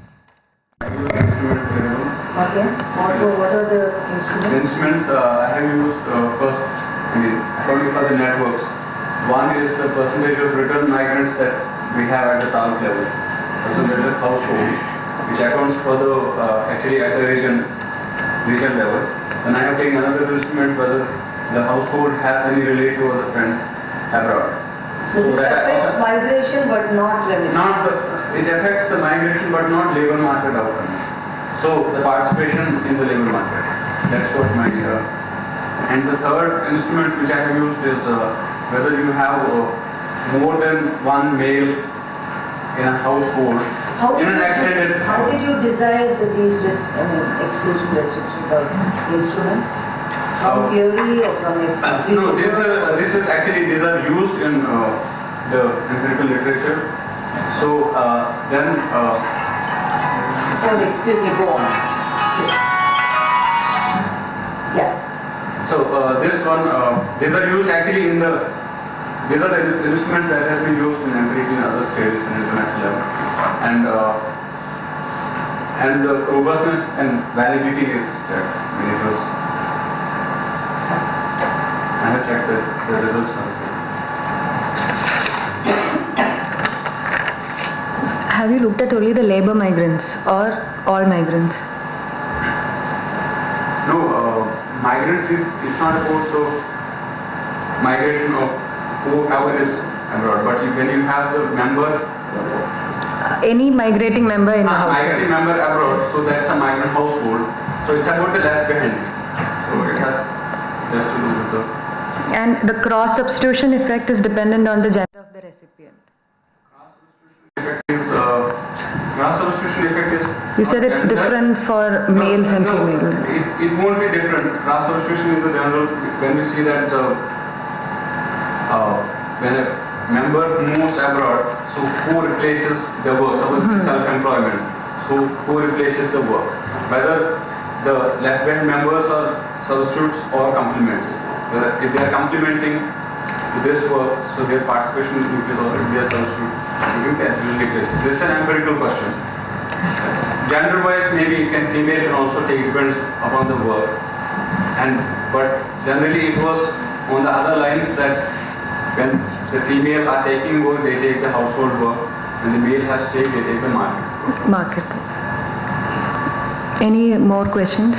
E: Okay. What are the instruments?
D: The instruments I have used first, probably for the networks. One is the percentage of returned migrants that we have at the taluk level, percentage of households, which accounts for the actually at the region level. Then I have taken another instrument whether the household has any relative or the friend abroad.
E: So this affects migration but not remittance.
D: It affects the migration but not labor market outcomes. So the participation in the labor market. That's what my and the third instrument which I have used is whether you have more than one male in a household in an extended.
E: How did you design these exclusion restrictions or instruments? From theory or from experience?
D: No, these are used in the empirical literature. So then.
E: So excuse me, go on. Yeah.
D: So this one, these are used actually in the. These are the instruments that have been used in empirical in other states and international level, and the robustness and validity is there. It was. I have checked the results now.
B: Have you looked at only the labor migrants or all migrants?
D: No, migrants it's not about the migration of whoever is abroad, but when you have the member.
B: Any migrating member in the household?
D: Migrating member abroad, so that's a migrant household. So it's about the left behind. So it has just to do with the.
B: And the cross substitution effect is dependent on the gender of the recipient.
D: Cross substitution effect is.
B: You said it's different for males and females.
D: It won't be different. Cross substitution is the general. When we see that when a member moves abroad, so who replaces the work? Suppose it's self-employment. So who replaces the work? Whether the left-hand members are substitutes or complements. If they are complementing to this work, so their participation will increase, or if they are substitute, it will decrease. This is an empirical question. Gender-wise, maybe female can also take depends upon the work, but generally it was on the other lines that when the female are taking work, they take the household work, and the male has to take, they take the market.
B: Any more questions?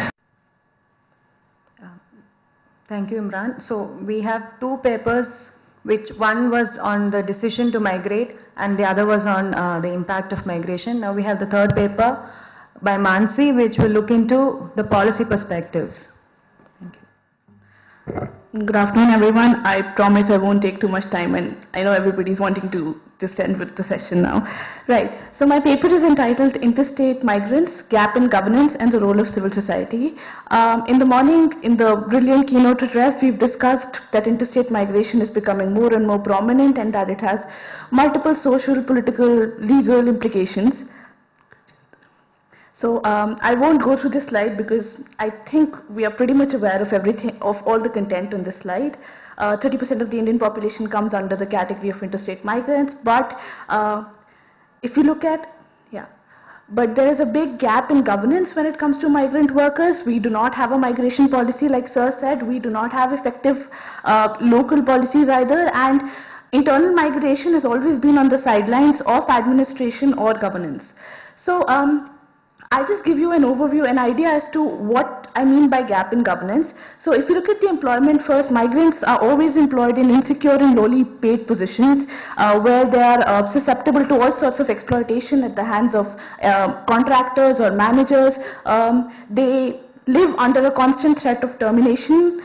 B: Thank you, Imran. So we have two papers, which one was on the decision to migrate and the other was on the impact of migration. Now we have the third paper by Mansi, which will look into the policy perspectives. Thank you.
F: Good afternoon, everyone. I promise I won't take too much time, and I know everybody's wanting to just end with the session now. Right. So my paper is entitled Interstate Migrants, Gap in Governance and the Role of Civil Society. In the morning, in the brilliant keynote address, we've discussed that interstate migration is becoming more and more prominent and that it has multiple social, political, legal implications. So I won't go through this slide because I think we are pretty much aware of everything, of all the content on this slide. 30% of the Indian population comes under the category of interstate migrants, but if you look at, but there is a big gap in governance when it comes to migrant workers. We do not have a migration policy, like Sir said. We do not have effective local policies either, and internal migration has always been on the sidelines of administration or governance. So I'll just give you an overview, an idea as to what I mean by gap in governance. So if you look at the employment first, migrants are always employed in insecure and lowly paid positions where they are susceptible to all sorts of exploitation at the hands of contractors or managers. They live under a constant threat of termination.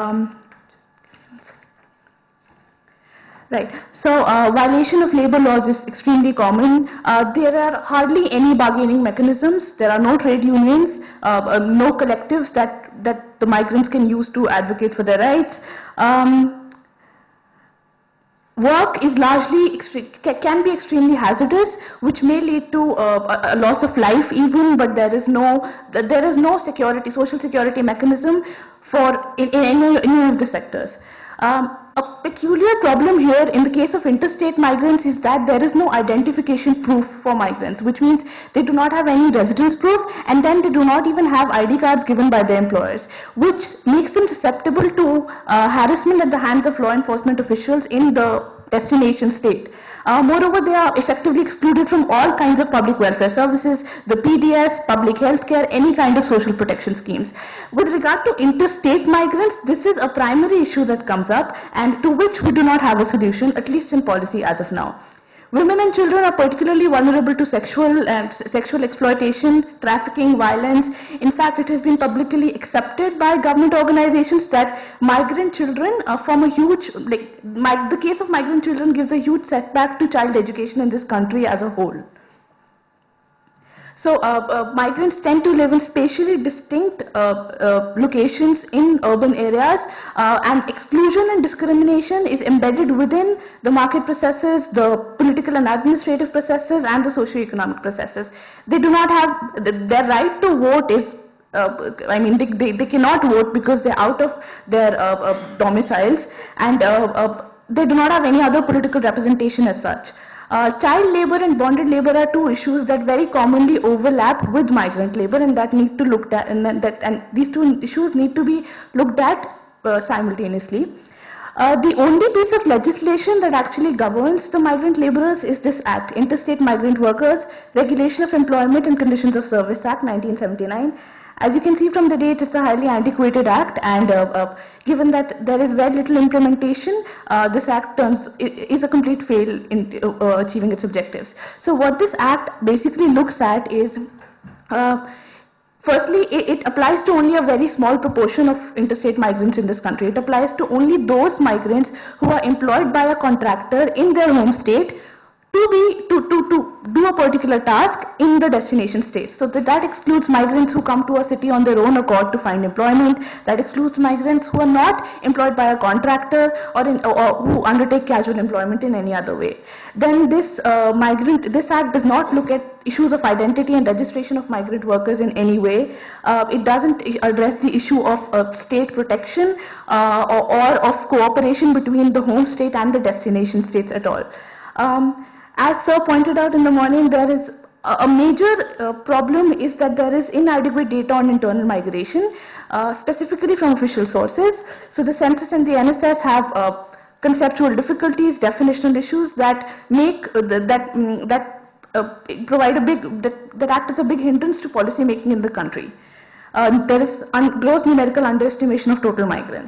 F: Right. So violation of labor laws is extremely common. There are hardly any bargaining mechanisms. There are no trade unions, no collectives that the migrants can use to advocate for their rights. Work is largely can be extremely hazardous, which may lead to a loss of life even. But there is no security, social security mechanism for in any of the sectors. A peculiar problem here in the case of interstate migrants is that there is no identification proof for migrants, which means they do not have any residence proof, and then they do not even have ID cards given by their employers, which makes them susceptible to harassment at the hands of law enforcement officials in the destination state. Moreover, they are effectively excluded from all kinds of public welfare services, the PDS, public health care, any kind of social protection schemes. With regard to interstate migrants, this is a primary issue that comes up and to which we do not have a solution, at least in policy as of now. Women and children are particularly vulnerable to sexual exploitation, trafficking, violence. In fact, it has been publicly accepted by government organizations that migrant children form a huge, the case of migrant children gives a huge setback to child education in this country as a whole. So migrants tend to live in spatially distinct locations in urban areas, and exclusion and discrimination is embedded within the market processes, the political and administrative processes, and the socio-economic processes. They do not have their right to vote is. They cannot vote because they're out of their domiciles, and they do not have any other political representation as such. Child labor and bonded labor are two issues that very commonly overlap with migrant labor, and that need to looked at, and these two issues need to be looked at simultaneously. The only piece of legislation that actually governs the migrant laborers is this Act, Interstate Migrant Workers Regulation of Employment and Conditions of Service Act 1979. As you can see from the date, it's a highly antiquated act, and given that there is very little implementation, this act is a complete fail in achieving its objectives. So what this act basically looks at is, firstly, it applies to only a very small proportion of interstate migrants in this country. It applies to only those migrants who are employed by a contractor in their home state to do a particular task in the destination state. So that excludes migrants who come to a city on their own accord to find employment. That excludes migrants who are not employed by a contractor or who undertake casual employment in any other way. Then this act does not look at issues of identity and registration of migrant workers in any way. It doesn't address the issue of state protection or of cooperation between the home state and the destination states at all. As Sir pointed out in the morning, there is a major problem is that there is inadequate data on internal migration, specifically from official sources. So the census and the NSS have conceptual difficulties, definitional issues that make provide a big that act as a big hindrance to policy making in the country. There is gross numerical underestimation of total migrants.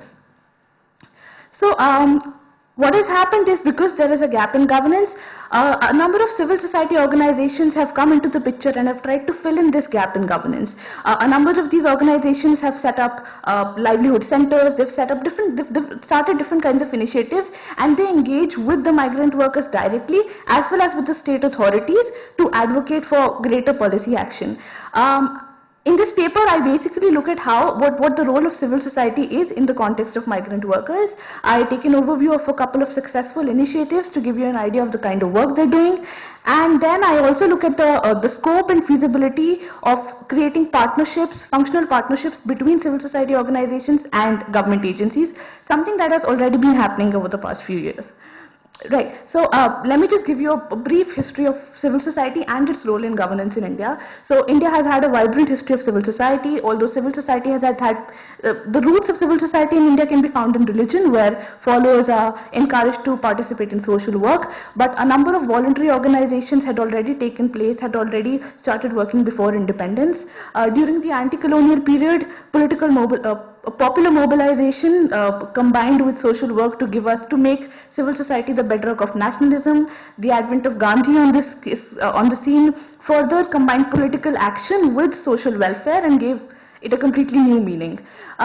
F: So what has happened is, because there is a gap in governance, a number of civil society organizations have come into the picture and have tried to fill in this gap in governance. A number of these organizations have set up livelihood centers, they've set up started different kinds of initiatives, and they engage with the migrant workers directly as well as with the state authorities to advocate for greater policy action. In this paper, I basically look at what the role of civil society is in the context of migrant workers. I take an overview of a couple of successful initiatives to give you an idea of the kind of work they're doing. And then I also look at the scope and feasibility of creating partnerships, functional partnerships between civil society organizations and government agencies, something that has already been happening over the past few years. Right. So let me just give you a brief history of civil society and its role in governance in India. So India has had a vibrant history of civil society, although civil society has had the roots of civil society in India can be found in religion, where followers are encouraged to participate in social work. But a number of voluntary organizations had already taken place, had already started working before independence. During the anti-colonial period, popular mobilization combined with social work to make civil society the bedrock of nationalism. The advent of Gandhi on the scene further combined political action with social welfare and gave it a completely new meaning.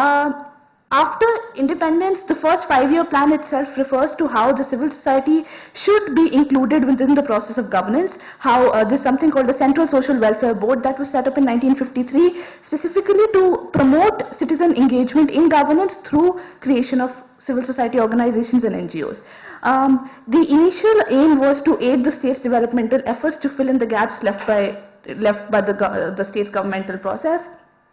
F: After independence, the first 5-year plan itself refers to how the civil society should be included within the process of governance, how there's something called the Central Social Welfare Board that was set up in 1953, specifically to promote citizen engagement in governance through creation of civil society organizations and NGOs. The initial aim was to aid the state's developmental efforts to fill in the gaps left by the state's governmental process.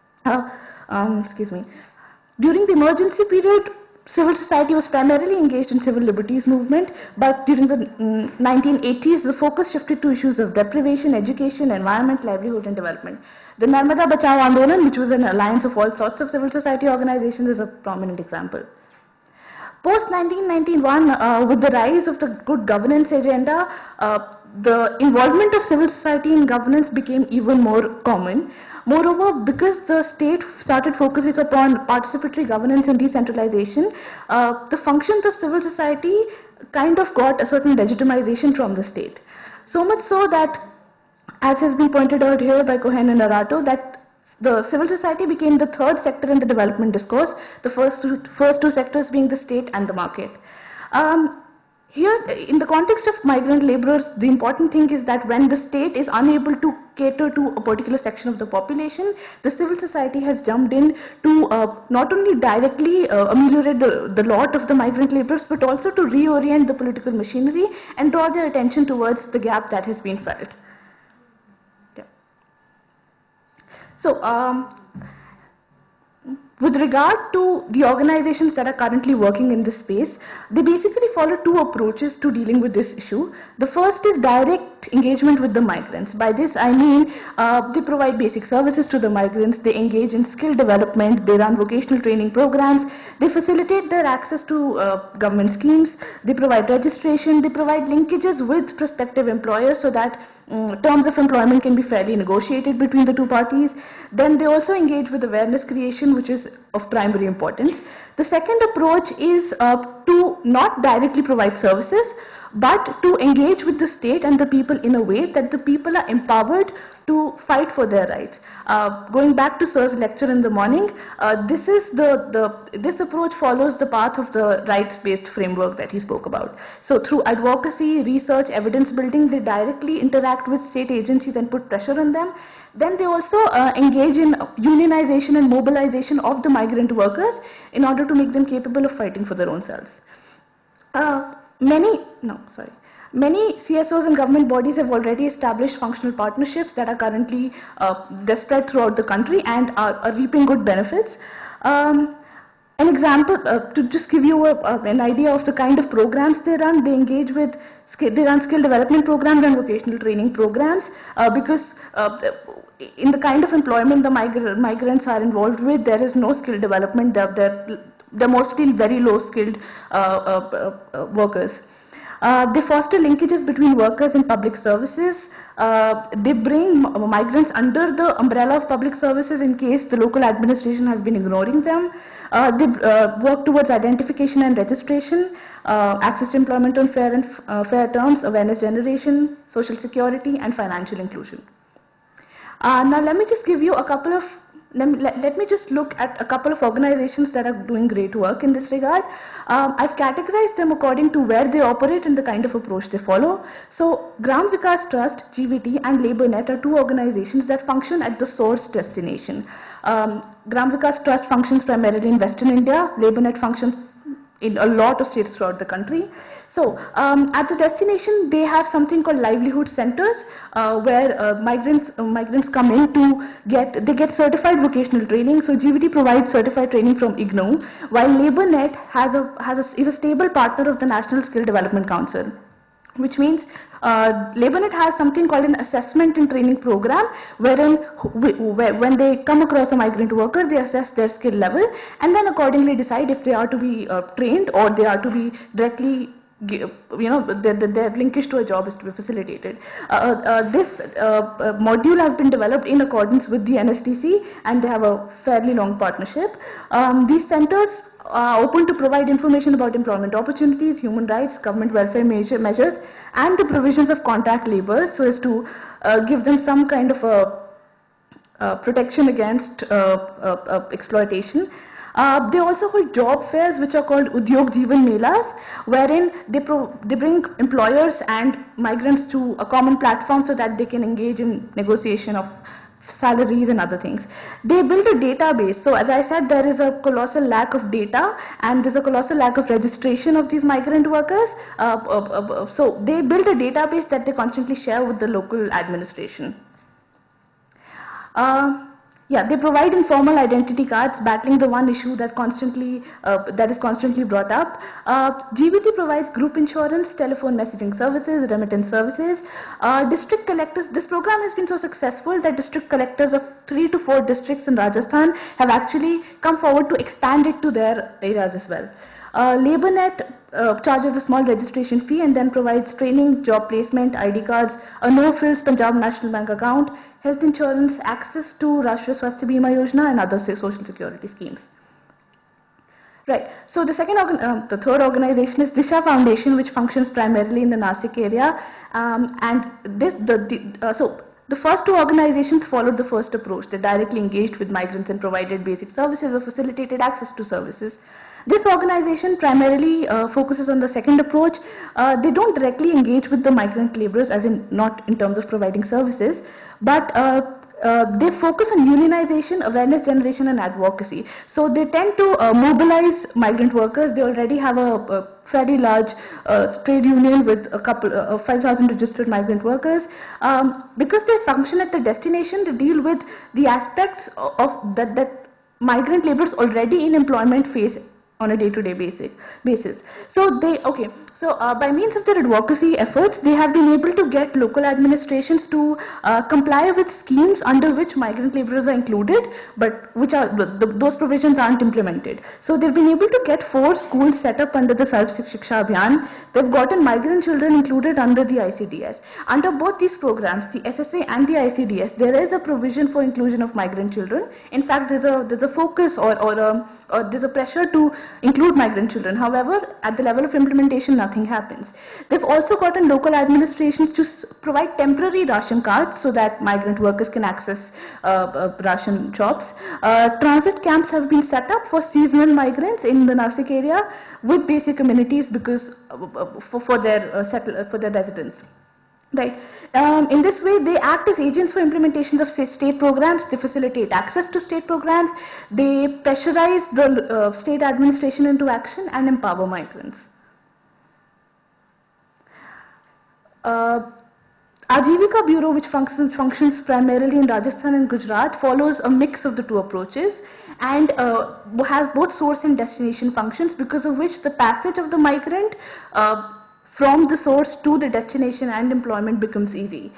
F: Excuse me. During the emergency period, civil society was primarily engaged in civil liberties movement, but during the 1980s, the focus shifted to issues of deprivation, education, environment, livelihood, and development. The Narmada Bachao Andolan, which was an alliance of all sorts of civil society organizations, is a prominent example. Post 1991, with the rise of the good governance agenda, the involvement of civil society in governance became even more common. Moreover, because the state started focusing upon participatory governance and decentralization, the functions of civil society kind of got a certain legitimization from the state. So much so that, as has been pointed out here by Cohen and Arato, that the civil society became the third sector in the development discourse, the first two sectors being the state and the market. Here, in the context of migrant laborers, the important thing is that when the state is unable to cater to a particular section of the population, the civil society has jumped in to not only directly ameliorate the lot of the migrant laborers, but also to reorient the political machinery and draw their attention towards the gap that has been felt. Yeah. So, with regard to the organizations that are currently working in this space, they basically follow two approaches to dealing with this issue. The first is direct engagement with the migrants. By this I mean they provide basic services to the migrants, they engage in skill development, they run vocational training programs, they facilitate their access to government schemes, they provide registration, they provide linkages with prospective employers so that terms of employment can be fairly negotiated between the two parties. Then they also engage with awareness creation, which is of primary importance. The second approach is to not directly provide services, but to engage with the state and the people in a way that the people are empowered to fight for their rights. Going back to Sir's lecture in the morning, this approach follows the path of the rights-based framework that he spoke about. So through advocacy, research, evidence building, they directly interact with state agencies and put pressure on them. Then they also engage in unionization and mobilization of the migrant workers in order to make them capable of fighting for their own selves. Many CSOs and government bodies have already established functional partnerships that are currently spread throughout the country and are reaping good benefits. An example, to just give you an idea of the kind of programs they run, they run skill development programs and vocational training programs because in the kind of employment the migrants are involved with, there is no skill development. They're mostly very low skilled workers. They foster linkages between workers and public services. They bring migrants under the umbrella of public services in case the local administration has been ignoring them. They work towards identification and registration, access to employment on fair terms, awareness generation, social security, and financial inclusion. Now let me just give you a couple of let me just look at a couple of organizations that are doing great work in this regard. I've categorized them according to where they operate and the kind of approach they follow. So Gram Vikas Trust, GVT, and LabourNet are two organizations that function at the source destination. Gram Vikas Trust functions primarily in Western India. LabourNet functions in a lot of states throughout the country. So at the destination, they have something called livelihood centers, where migrants come in to get certified vocational training. So GVT provides certified training from IGNOU, while LabourNet is a stable partner of the National Skill Development Council, which means LabourNet has something called an assessment and training program, wherein when they come across a migrant worker, they assess their skill level and then accordingly decide if they are to be trained or they are to be directly, their linkage to a job is to be facilitated. This module has been developed in accordance with the NSTC, and they have a fairly long partnership. These centers are open to provide information about employment opportunities, human rights, government welfare measures, and the provisions of contract labor, so as to give them some kind of a protection against exploitation. They also hold job fairs, which are called Udyog Jeevan Melas, wherein they bring employers and migrants to a common platform so that they can engage in negotiation of salaries and other things. They build a database. So as I said, there is a colossal lack of data and there's a colossal lack of registration of these migrant workers. So they build a database that they constantly share with the local administration. They provide informal identity cards, battling the one issue that is constantly brought up. GVT provides group insurance, telephone messaging services, remittance services. District collectors, this program has been so successful that district collectors of 3 to 4 districts in Rajasthan have actually come forward to expand it to their areas as well. LabourNet charges a small registration fee and then provides training, job placement, ID cards, a no-frills Punjab National Bank account, health insurance, access to Rashtriya Swasthya Bima Yojana and other social security schemes. Right. So the third organization is Disha Foundation, which functions primarily in the Nasik area, so the first two organizations followed the first approach. They directly engaged with migrants and provided basic services or facilitated access to services. This organization primarily focuses on the second approach. They don't directly engage with the migrant laborers, as in not in terms of providing services, but they focus on unionization, awareness generation, and advocacy. So they tend to mobilize migrant workers. They already have a fairly large trade union with a couple of 5,000 registered migrant workers. Because they function at the destination, they deal with the aspects of that migrant laborers already in employment face on a day-to-day basis. So by means of their advocacy efforts, they have been able to get local administrations to comply with schemes under which migrant laborers are included, but those provisions aren't implemented. So they've been able to get 4 schools set up under the Sarv Shiksha Abhiyan. They've gotten migrant children included under the ICDS. Under both these programs, the SSA and the ICDS, there is a provision for inclusion of migrant children. In fact, there's a focus or there's a pressure to include migrant children. However, at the level of implementation, nothing happens. They've also gotten local administrations to provide temporary ration cards so that migrant workers can access ration shops. Transit camps have been set up for seasonal migrants in the Nasik area with basic amenities because for their residents. Right. In this way, they act as agents for implementations of state programs. They facilitate access to state programs. They pressurize the state administration into action and empower migrants. Ajivika Bureau, which functions primarily in Rajasthan and Gujarat, follows a mix of the two approaches and has both source and destination functions, because of which the passage of the migrant from the source to the destination and employment becomes easy.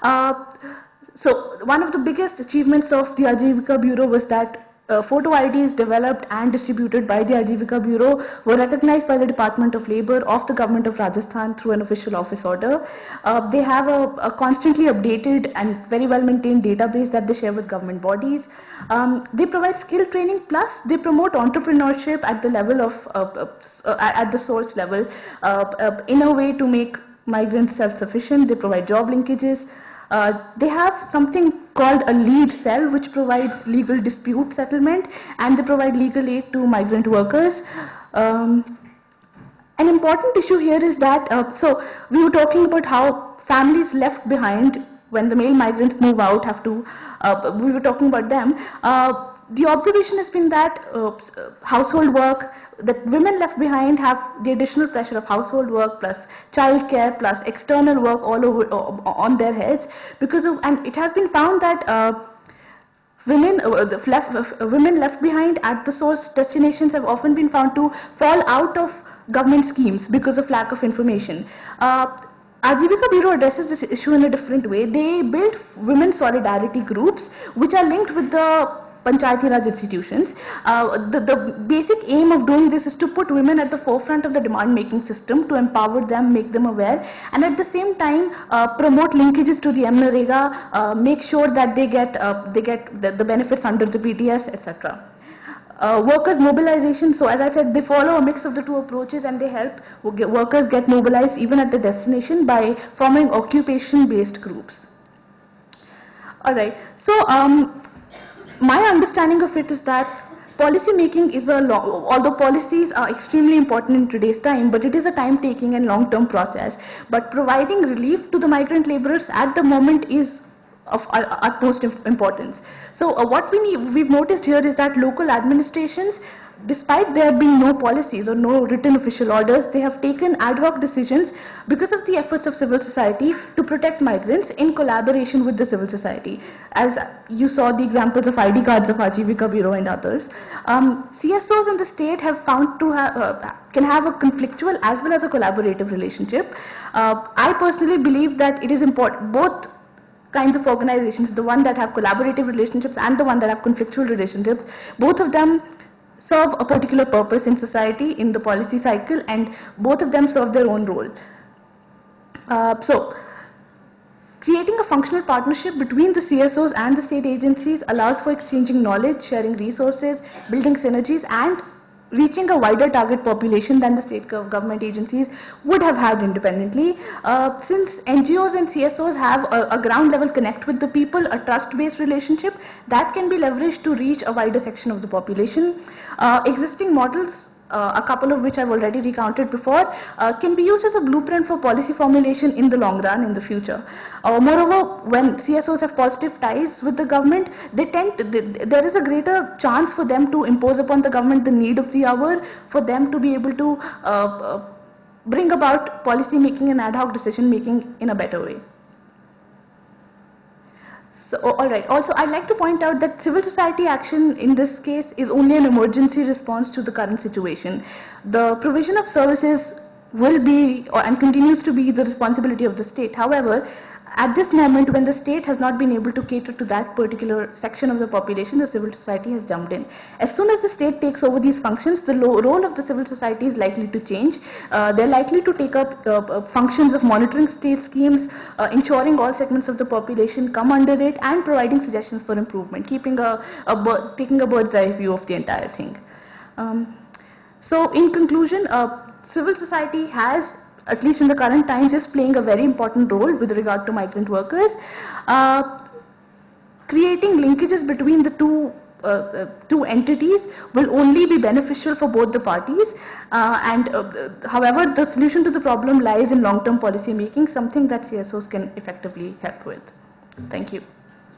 F: So one of the biggest achievements of the Ajivika Bureau was that photo IDs developed and distributed by the Ajivika Bureau were recognized by the Department of Labour of the Government of Rajasthan through an official office order. They have a constantly updated and very well maintained database that they share with government bodies. They provide skill training, plus they promote entrepreneurship at the level of at the source level in a way to make migrants self-sufficient. They provide job linkages. They have something called a lead cell, which provides legal dispute settlement, and they provide legal aid to migrant workers. An important issue here is that, so we were talking about how families left behind when the male migrants move out have to, we were talking about them. The observation has been that household work, that women left behind have the additional pressure of household work plus childcare plus external work all over on their heads because of, and it has been found that women left behind at the source destinations have often been found to fall out of government schemes because of lack of information. Ajivika Bureau addresses this issue in a different way. They build women solidarity groups which are linked with the Panchayati Raj institutions. The basic aim of doing this is to put women at the forefront of the demand making system, to empower them, make them aware, and at the same time promote linkages to the MNREGA, make sure that they get the benefits under the PTS, etc. Workers mobilization, so as I said, they follow a mix of the two approaches and they help workers get mobilized even at the destination by forming occupation based groups. Alright, so my understanding of it is that policy making is although policies are extremely important in today's time, but it is a time taking and long term process. But providing relief to the migrant laborers at the moment is of utmost importance. So what we've noticed here is that local administrations, despite there being no policies or no written official orders, they have taken ad hoc decisions because of the efforts of civil society to protect migrants in collaboration with the civil society. As you saw the examples of ID cards of Ajivika Bureau and others. CSOs in the state have found to can have a conflictual as well as a collaborative relationship. I personally believe that it is important, both kinds of organizations, the one that have collaborative relationships and the one that have conflictual relationships, both of them serve a particular purpose in society, in the policy cycle, and both of them serve their own role. So, creating a functional partnership between the CSOs and the state agencies allows for exchanging knowledge, sharing resources, building synergies, and reaching a wider target population than the state government agencies would have had independently. Since NGOs and CSOs have a ground level connect with the people, a trust-based relationship that can be leveraged to reach a wider section of the population. Existing models, a couple of which I've already recounted before, can be used as a blueprint for policy formulation in the long run in the future. Moreover, when CSOs have positive ties with the government, there is a greater chance for them to impose upon the government the need of the hour, for them to be able to bring about policy making and ad hoc decision making in a better way. So, all right. Also, I'd like to point out that civil society action in this case is only an emergency response to the current situation. The provision of services will be and continues to be the responsibility of the state. However, at this moment, when the state has not been able to cater to that particular section of the population, the civil society has jumped in. As soon as the state takes over these functions, the role of the civil society is likely to change. They're likely to take up functions of monitoring state schemes, ensuring all segments of the population come under it, and providing suggestions for improvement, taking a bird's eye view of the entire thing. So, in conclusion, civil society has, at least in the current times, is playing a very important role with regard to migrant workers. Creating linkages between the two entities will only be beneficial for both the parties. However, the solution to the problem lies in long-term policy making, something that CSOs can effectively help with. Thank you.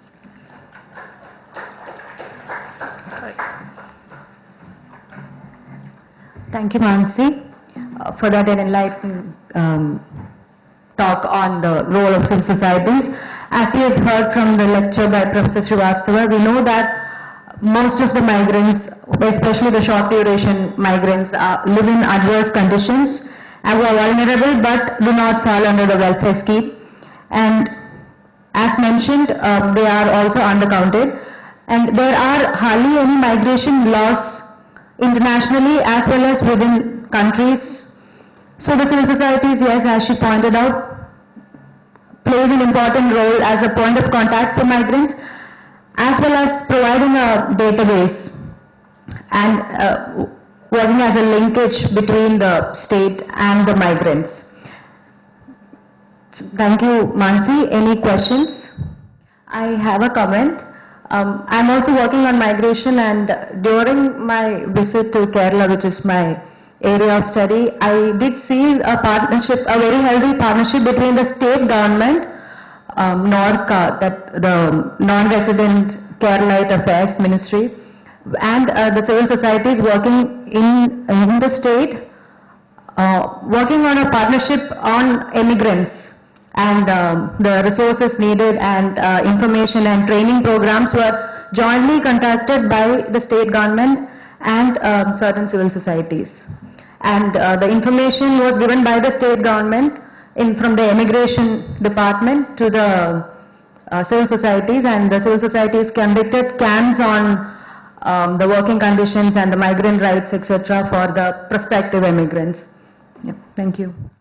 B: Thank you, Mansi, for that enlightening talk on the role of civil societies. As we have heard from the lecture by Professor Srivastava, we know that most of the migrants, especially the short duration migrants, live in adverse conditions and are vulnerable but do not fall under the welfare scheme. And as mentioned, they are also undercounted. And there are hardly any migration laws internationally as well as within countries. So the civil societies, yes, as she pointed out, plays an important role as a point of contact for migrants, as well as providing a database and working as a linkage between the state and the migrants. Thank you, Mansi. Any questions? I have a comment. I'm also working on migration, and during my visit to Kerala, which is my area of study, I did see a partnership, a very healthy partnership between the state government, NORCA, that the Non-Resident Keralite Affairs Ministry, and the civil societies working in the state, working on a partnership on immigrants, and the resources needed and information and training programs were jointly conducted by the state government and certain civil societies. And the information was given by the state government from the immigration department to the civil societies, and the civil societies conducted camps on the working conditions and the migrant rights, etc., for the prospective immigrants. Yeah, thank you.